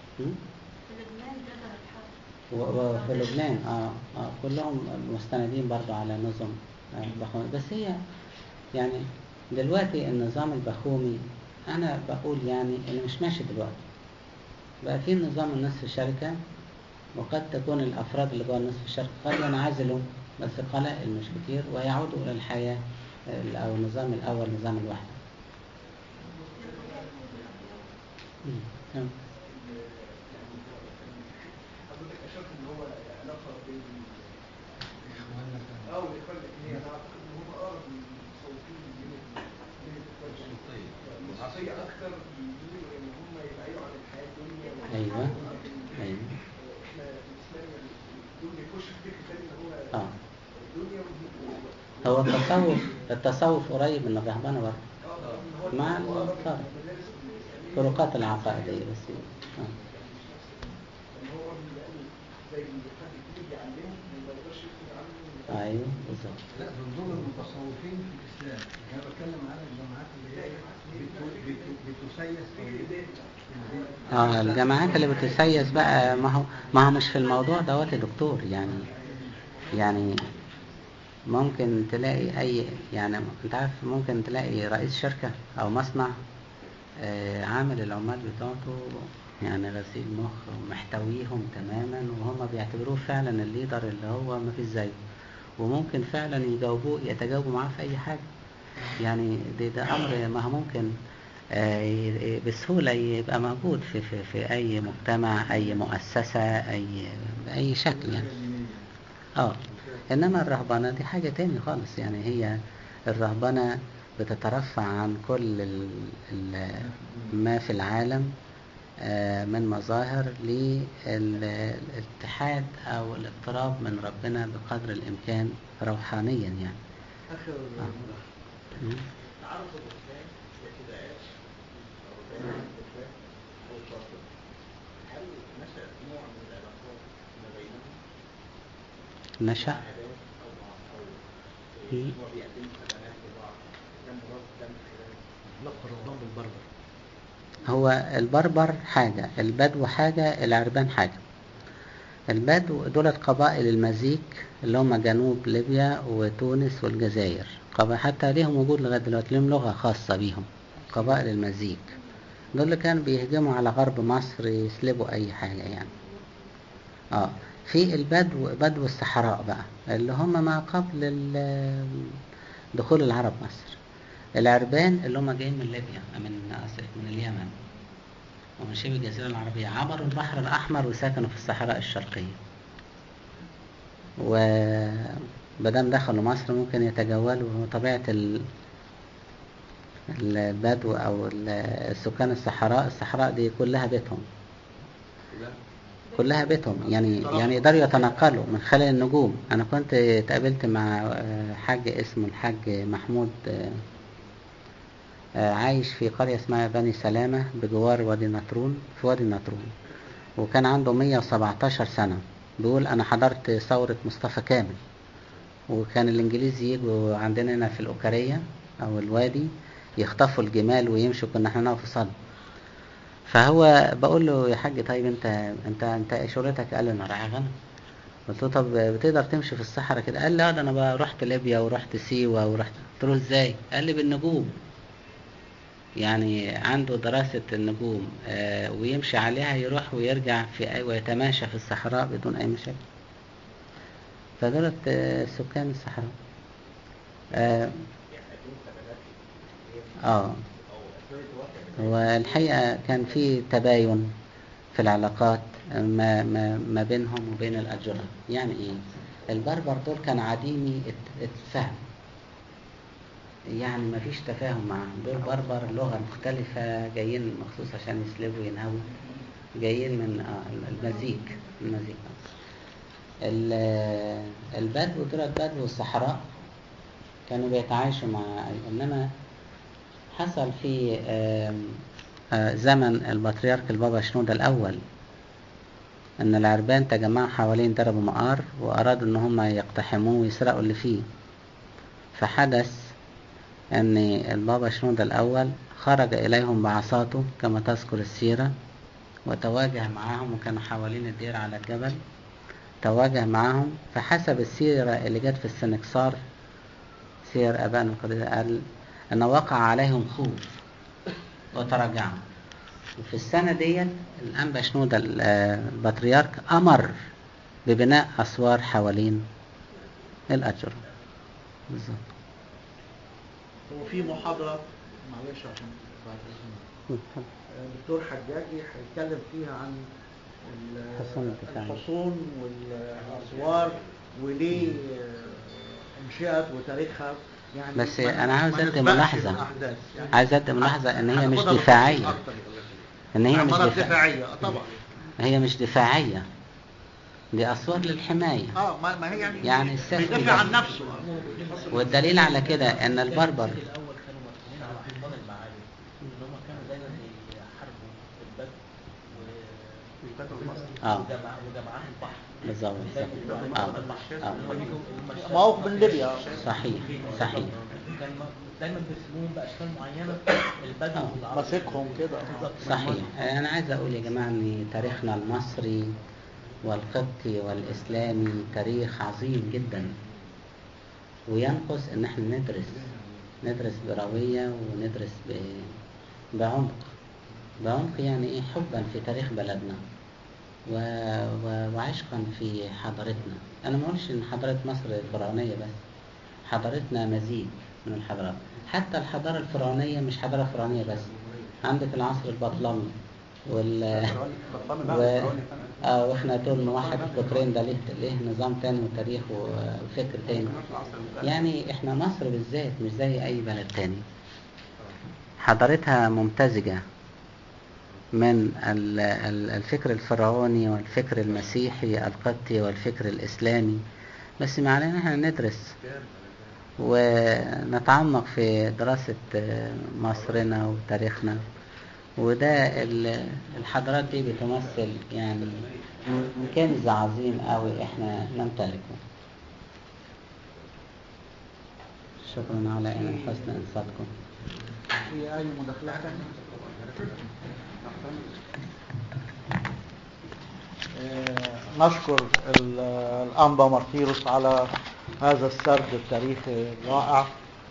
وفي لبنان آه, آه كلهم مستندين برضو على نظام آه بخومي. بس هي يعني دلوقتي النظام البخومي أنا بقول يعني إنه مش ماشي دلوقتي. بقى في نظام النصف الشركة، وقد تكون الأفراد اللي جوه النصف الشركة قد ينعزلوا بس قلائل مش كتير ويعودوا إلى الحياة أو النظام الأول، نظام الوحدة. حضرتك أشرت إن هو علاقة بين إخواننا أو الإخوان الإثنين، أنا أعتقد إن هم أقرب للمتصوفين من من الإخوان الشيوعية. المصرية أكثر بيميلوا إن هم يبعدوا عن الحياة الدنيا. أيوه أيوه. إحنا الإسلام دول بيخش في فكرة تاني إن هو آه. الدنيا هو التصوف التصوف قريب من الرهبنة برضه مع الفرق فروقات العقائدية بس. آه. ايوه بالظبط. لا دول دول المتصوفين في الاسلام، انا بتكلم على الجماعات اللي هي بتسيس اه الجماعات اللي بتسيس بقى، ما هو ما هو مش في الموضوع دوت يا دكتور. يعني يعني ممكن تلاقي اي يعني انت عارف ممكن تلاقي رئيس شركة او مصنع آه عامل العمال بتاعته يعني غسيل مخ ومحتويهم تماما، وهم بيعتبروه فعلا الليدر اللي هو ما فيش زيه، وممكن فعلا يجاوبوه يتجاوبوا معاه في اي حاجة. يعني ده, ده امر ما هو ممكن آه بسهولة يبقى موجود في, في, في اي مجتمع، اي مؤسسة، اي باي شكل يعني. اه انما الرهبنة دي حاجة تاني خالص. يعني هي الرهبنة بتترفع عن كل ال ال ما في العالم من مظاهر للاتحاد أو الاقتراب من ربنا بقدر الإمكان روحانيا يعني. آخر آه. تعرف الإسلام ابتداءات أو الإسلام أو الباطل، هل نشأت نوع من العلاقات ما بينهم؟ نشأ أو معصرين هو بيقدم خدمات لبعض كان مراد ده من خلال علاقة الرهبان بالبربر. هو البربر حاجة، البدو حاجة، العربان حاجة. البدو دول قبائل المزيك اللي هم جنوب ليبيا وتونس والجزائر، حتى ليهم وجود لغاية دلوقتي، لهم لغة خاصة بيهم، قبائل المزيك. دول اللي كانوا بيهجموا على غرب مصر يسلبوا أي حاجة يعني. آه في البدو بدو الصحراء بقى اللي هم ما قبل دخول العرب مصر. العربان اللي هم جايين من ليبيا من أسف من اليمن ومن شبه الجزيرة العربية، عبروا البحر الأحمر وسكنوا في الصحراء الشرقية، وبدام دخلوا مصر ممكن يتجولوا. طبيعة البدو أو السكان الصحراء الصحراء دي كلها بيتهم كلها بيتهم يعني يعني يقدروا يتنقلوا من خلال النجوم. أنا كنت تقابلت مع حاج اسمه الحاج محمود عايش في قرية اسمها بني سلامة بجوار وادي النطرون، في وادي النطرون، وكان عنده مية وسبعتاشر سنة. بيقول أنا حضرت ثورة مصطفى كامل، وكان الإنجليز يجوا عندنا هنا في الأوكارية أو الوادي يخطفوا الجمال ويمشوا، كنا احنا نقف صد. فهو بقول له يا حاج طيب انت انت انت شغلتك؟ قال لي انا راعي غنم. قلت له طب بتقدر تمشي في الصحراء كده؟ قال لي اه ده انا بقى رحت ليبيا ورحت سيوة ورحت. قلت له ازاي؟ قال لي بالنجوم، يعني عنده دراسة النجوم آه ويمشي عليها، يروح ويرجع في أي ويتماشى في الصحراء بدون أي مشاكل. فدولت آه سكان الصحراء. اه, آه. والحقيقة كان في تباين في العلاقات ما, ما, ما بينهم وبين الأجرة. يعني إيه؟ البربر دول كان عديمي الفهم، يعني ما فيش تفاهم معهم. دول بربر لغة مختلفة، جايين مخصوص عشان يسلبوا وينهبوا، جايين من آه المزيج المزيج البدو. دول البدو والصحراء كانوا بيتعايشوا مع. إنما حصل في آه آه زمن البطريرك البابا شنودة الأول أن العربان تجمعوا حوالين درب مقار وأرادوا أن هم يقتحموه ويسرقوا اللي فيه. فحدث أن البابا شنودة الأول خرج إليهم بعصاته كما تذكر السيرة، وتواجه معهم، وكانوا حوالين الدير على الجبل، تواجه معهم. فحسب السيرة اللي جت في السنكسار، سير أبان القديسة، قال أن وقع عليهم خوف وتراجعوا. وفي السنة دي الأنبا شنودة البطريرك أمر ببناء أسوار حوالين الأجر. بالظبط. هو في محاضرة معلش عشان بعد اذنك الدكتور حجاجي هيتكلم فيها عن الحصون والاسوار وليه انشئت وتاريخها. يعني بس انا عاوز ادي ملاحظه، يعني عايز ادي ملاحظه ان هي مش دفاعيه، ان هي مش دفاعيه طبعا، هي مش دفاعيه، دي اسوار للحمايه. اه ما هي يعني, يعني السفر بيدافع عن نفسه. والدليل على كده ان البربر الاول كانوا مسؤولين على حفظان المعابد، ان هم كانوا دايما بيحاربوا البدو اه وجماعات البحر. بالظبط. اه موقف من ليبيا. صحيح صحيح. كان دايما بيسموهم باشكال معينه، البدو آه. ماسكهم كده. صحيح. انا عايز اقول يا جماعه ان تاريخنا المصري والقبطي والاسلامي تاريخ عظيم جدا، وينقص ان احنا ندرس ندرس برويه وندرس ب... بعمق بعمق يعني ايه، حبا في تاريخ بلدنا و... و... وعشقا في حضارتنا. انا ما اقولش ان حضاره مصر فرعونيه بس، حضارتنا مزيج من الحضارات. حتى الحضاره الفرعونيه مش حضاره فرعونيه بس، عندك العصر البطلمي وال و... اه واحنا طول واحد القطرين ده ليه ليه نظام تاني وتاريخ وفكر تاني. يعني احنا مصر بالذات مش زي اي بلد تاني، حضارتها ممتزجة من الفكر الفرعوني والفكر المسيحي القبطي والفكر الاسلامي. بس ما علينا احنا ندرس ونتعمق في دراسة مصرنا وتاريخنا، وده الحضارات دي بتمثل يعني كنز عظيم قوي احنا نمتلكه. شكرا على حسن انصاتكم. في اي مداخلات ثانيه؟ نشكر الأنبا مارتيروس على هذا السرد التاريخي الرائع،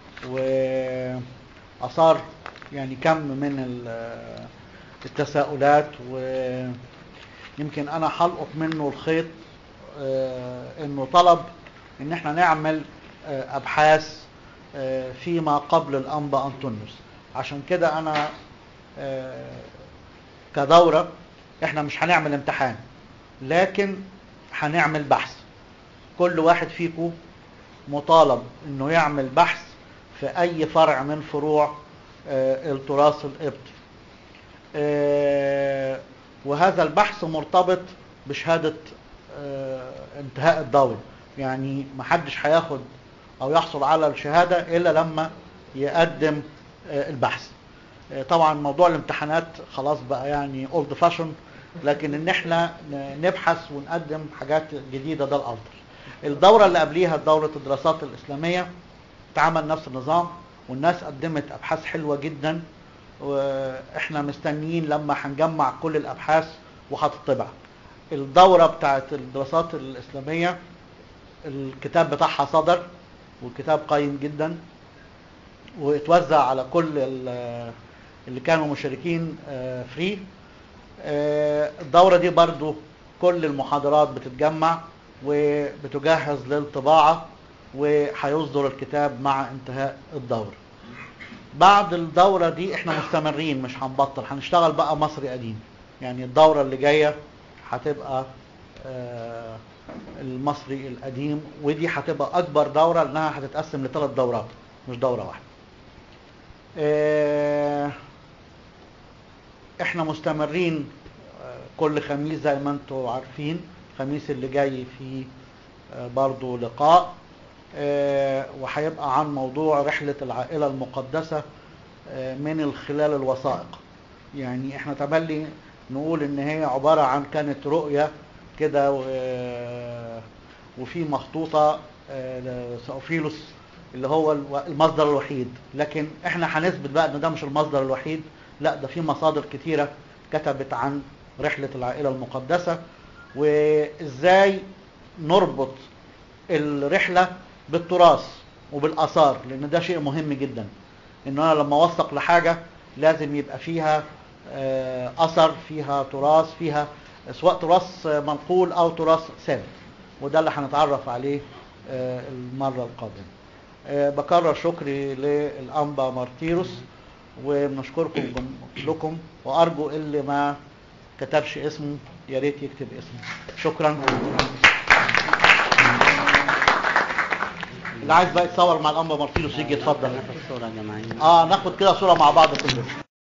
وأثار يعني كم من التساؤلات، ويمكن أنا حلقط منه الخيط إنه طلب إن احنا نعمل أبحاث فيما قبل الأنبا أنطونيوس. عشان كده أنا كدورة احنا مش هنعمل امتحان، لكن هنعمل بحث. كل واحد فيكم مطالب انه يعمل بحث في اي فرع من فروع آه التراث القبطي، آه وهذا البحث مرتبط بشهادة آه انتهاء الدورة. يعني محدش هياخد او يحصل على الشهادة الا لما يقدم آه البحث. آه طبعا موضوع الامتحانات خلاص بقى يعني اولد فاشن، لكن ان احنا نبحث ونقدم حاجات جديدة ده الافضل. الدورة اللي قبليها دورة الدراسات الاسلامية تعمل نفس النظام، والناس قدمت ابحاث حلوة جدا، واحنا مستنيين لما هنجمع كل الابحاث وهتطبع. الدورة بتاعت الدراسات الإسلامية الكتاب بتاعها صدر، والكتاب قيم جدا، واتوزع على كل اللي كانوا مشاركين فري. الدورة دي برضو كل المحاضرات بتتجمع وبتجهز للطباعة، وهيصدر الكتاب مع انتهاء الدورة. بعد الدورة دي احنا مستمرين، مش هنبطل، هنشتغل بقى مصري قديم. يعني الدورة اللي جاية هتبقى آه المصري القديم، ودي هتبقى اكبر دورة لانها هتتقسم لثلاث دورات مش دورة واحدة. آه احنا مستمرين آه كل خميس زي ما انتم عارفين. الخميس اللي جاي فيه آه برضو لقاء، آه وهيبقى عن موضوع رحلة العائلة المقدسة آه من خلال الوثائق. يعني احنا تملي نقول ان هي عبارة عن كانت رؤية كده، وفي مخطوطة لسأوفيلوس اللي هو المصدر الوحيد، لكن احنا هنثبت بقى ان ده مش المصدر الوحيد، لا ده في مصادر كتيرة كتبت عن رحلة العائلة المقدسة، وازاي نربط الرحلة بالتراث وبالآثار، لان ده شيء مهم جدا. ان انا لما اوثق لحاجة لازم يبقى فيها أثر، فيها تراث، فيها سواء تراث منقول أو تراث ثابت، وده اللي هنتعرف عليه المرة القادمة. بكرر شكري للأنبا مارتيروس، وبنشكركم كلكم، وأرجو اللي ما كتبش اسمه يا ريت يكتب اسمه. شكرا. اللي عايز بقى يتصور مع الأنبا مارتيروس يجي يتفضل. ناخد صورة جماعية. اه ناخد كده صورة مع بعض كلنا.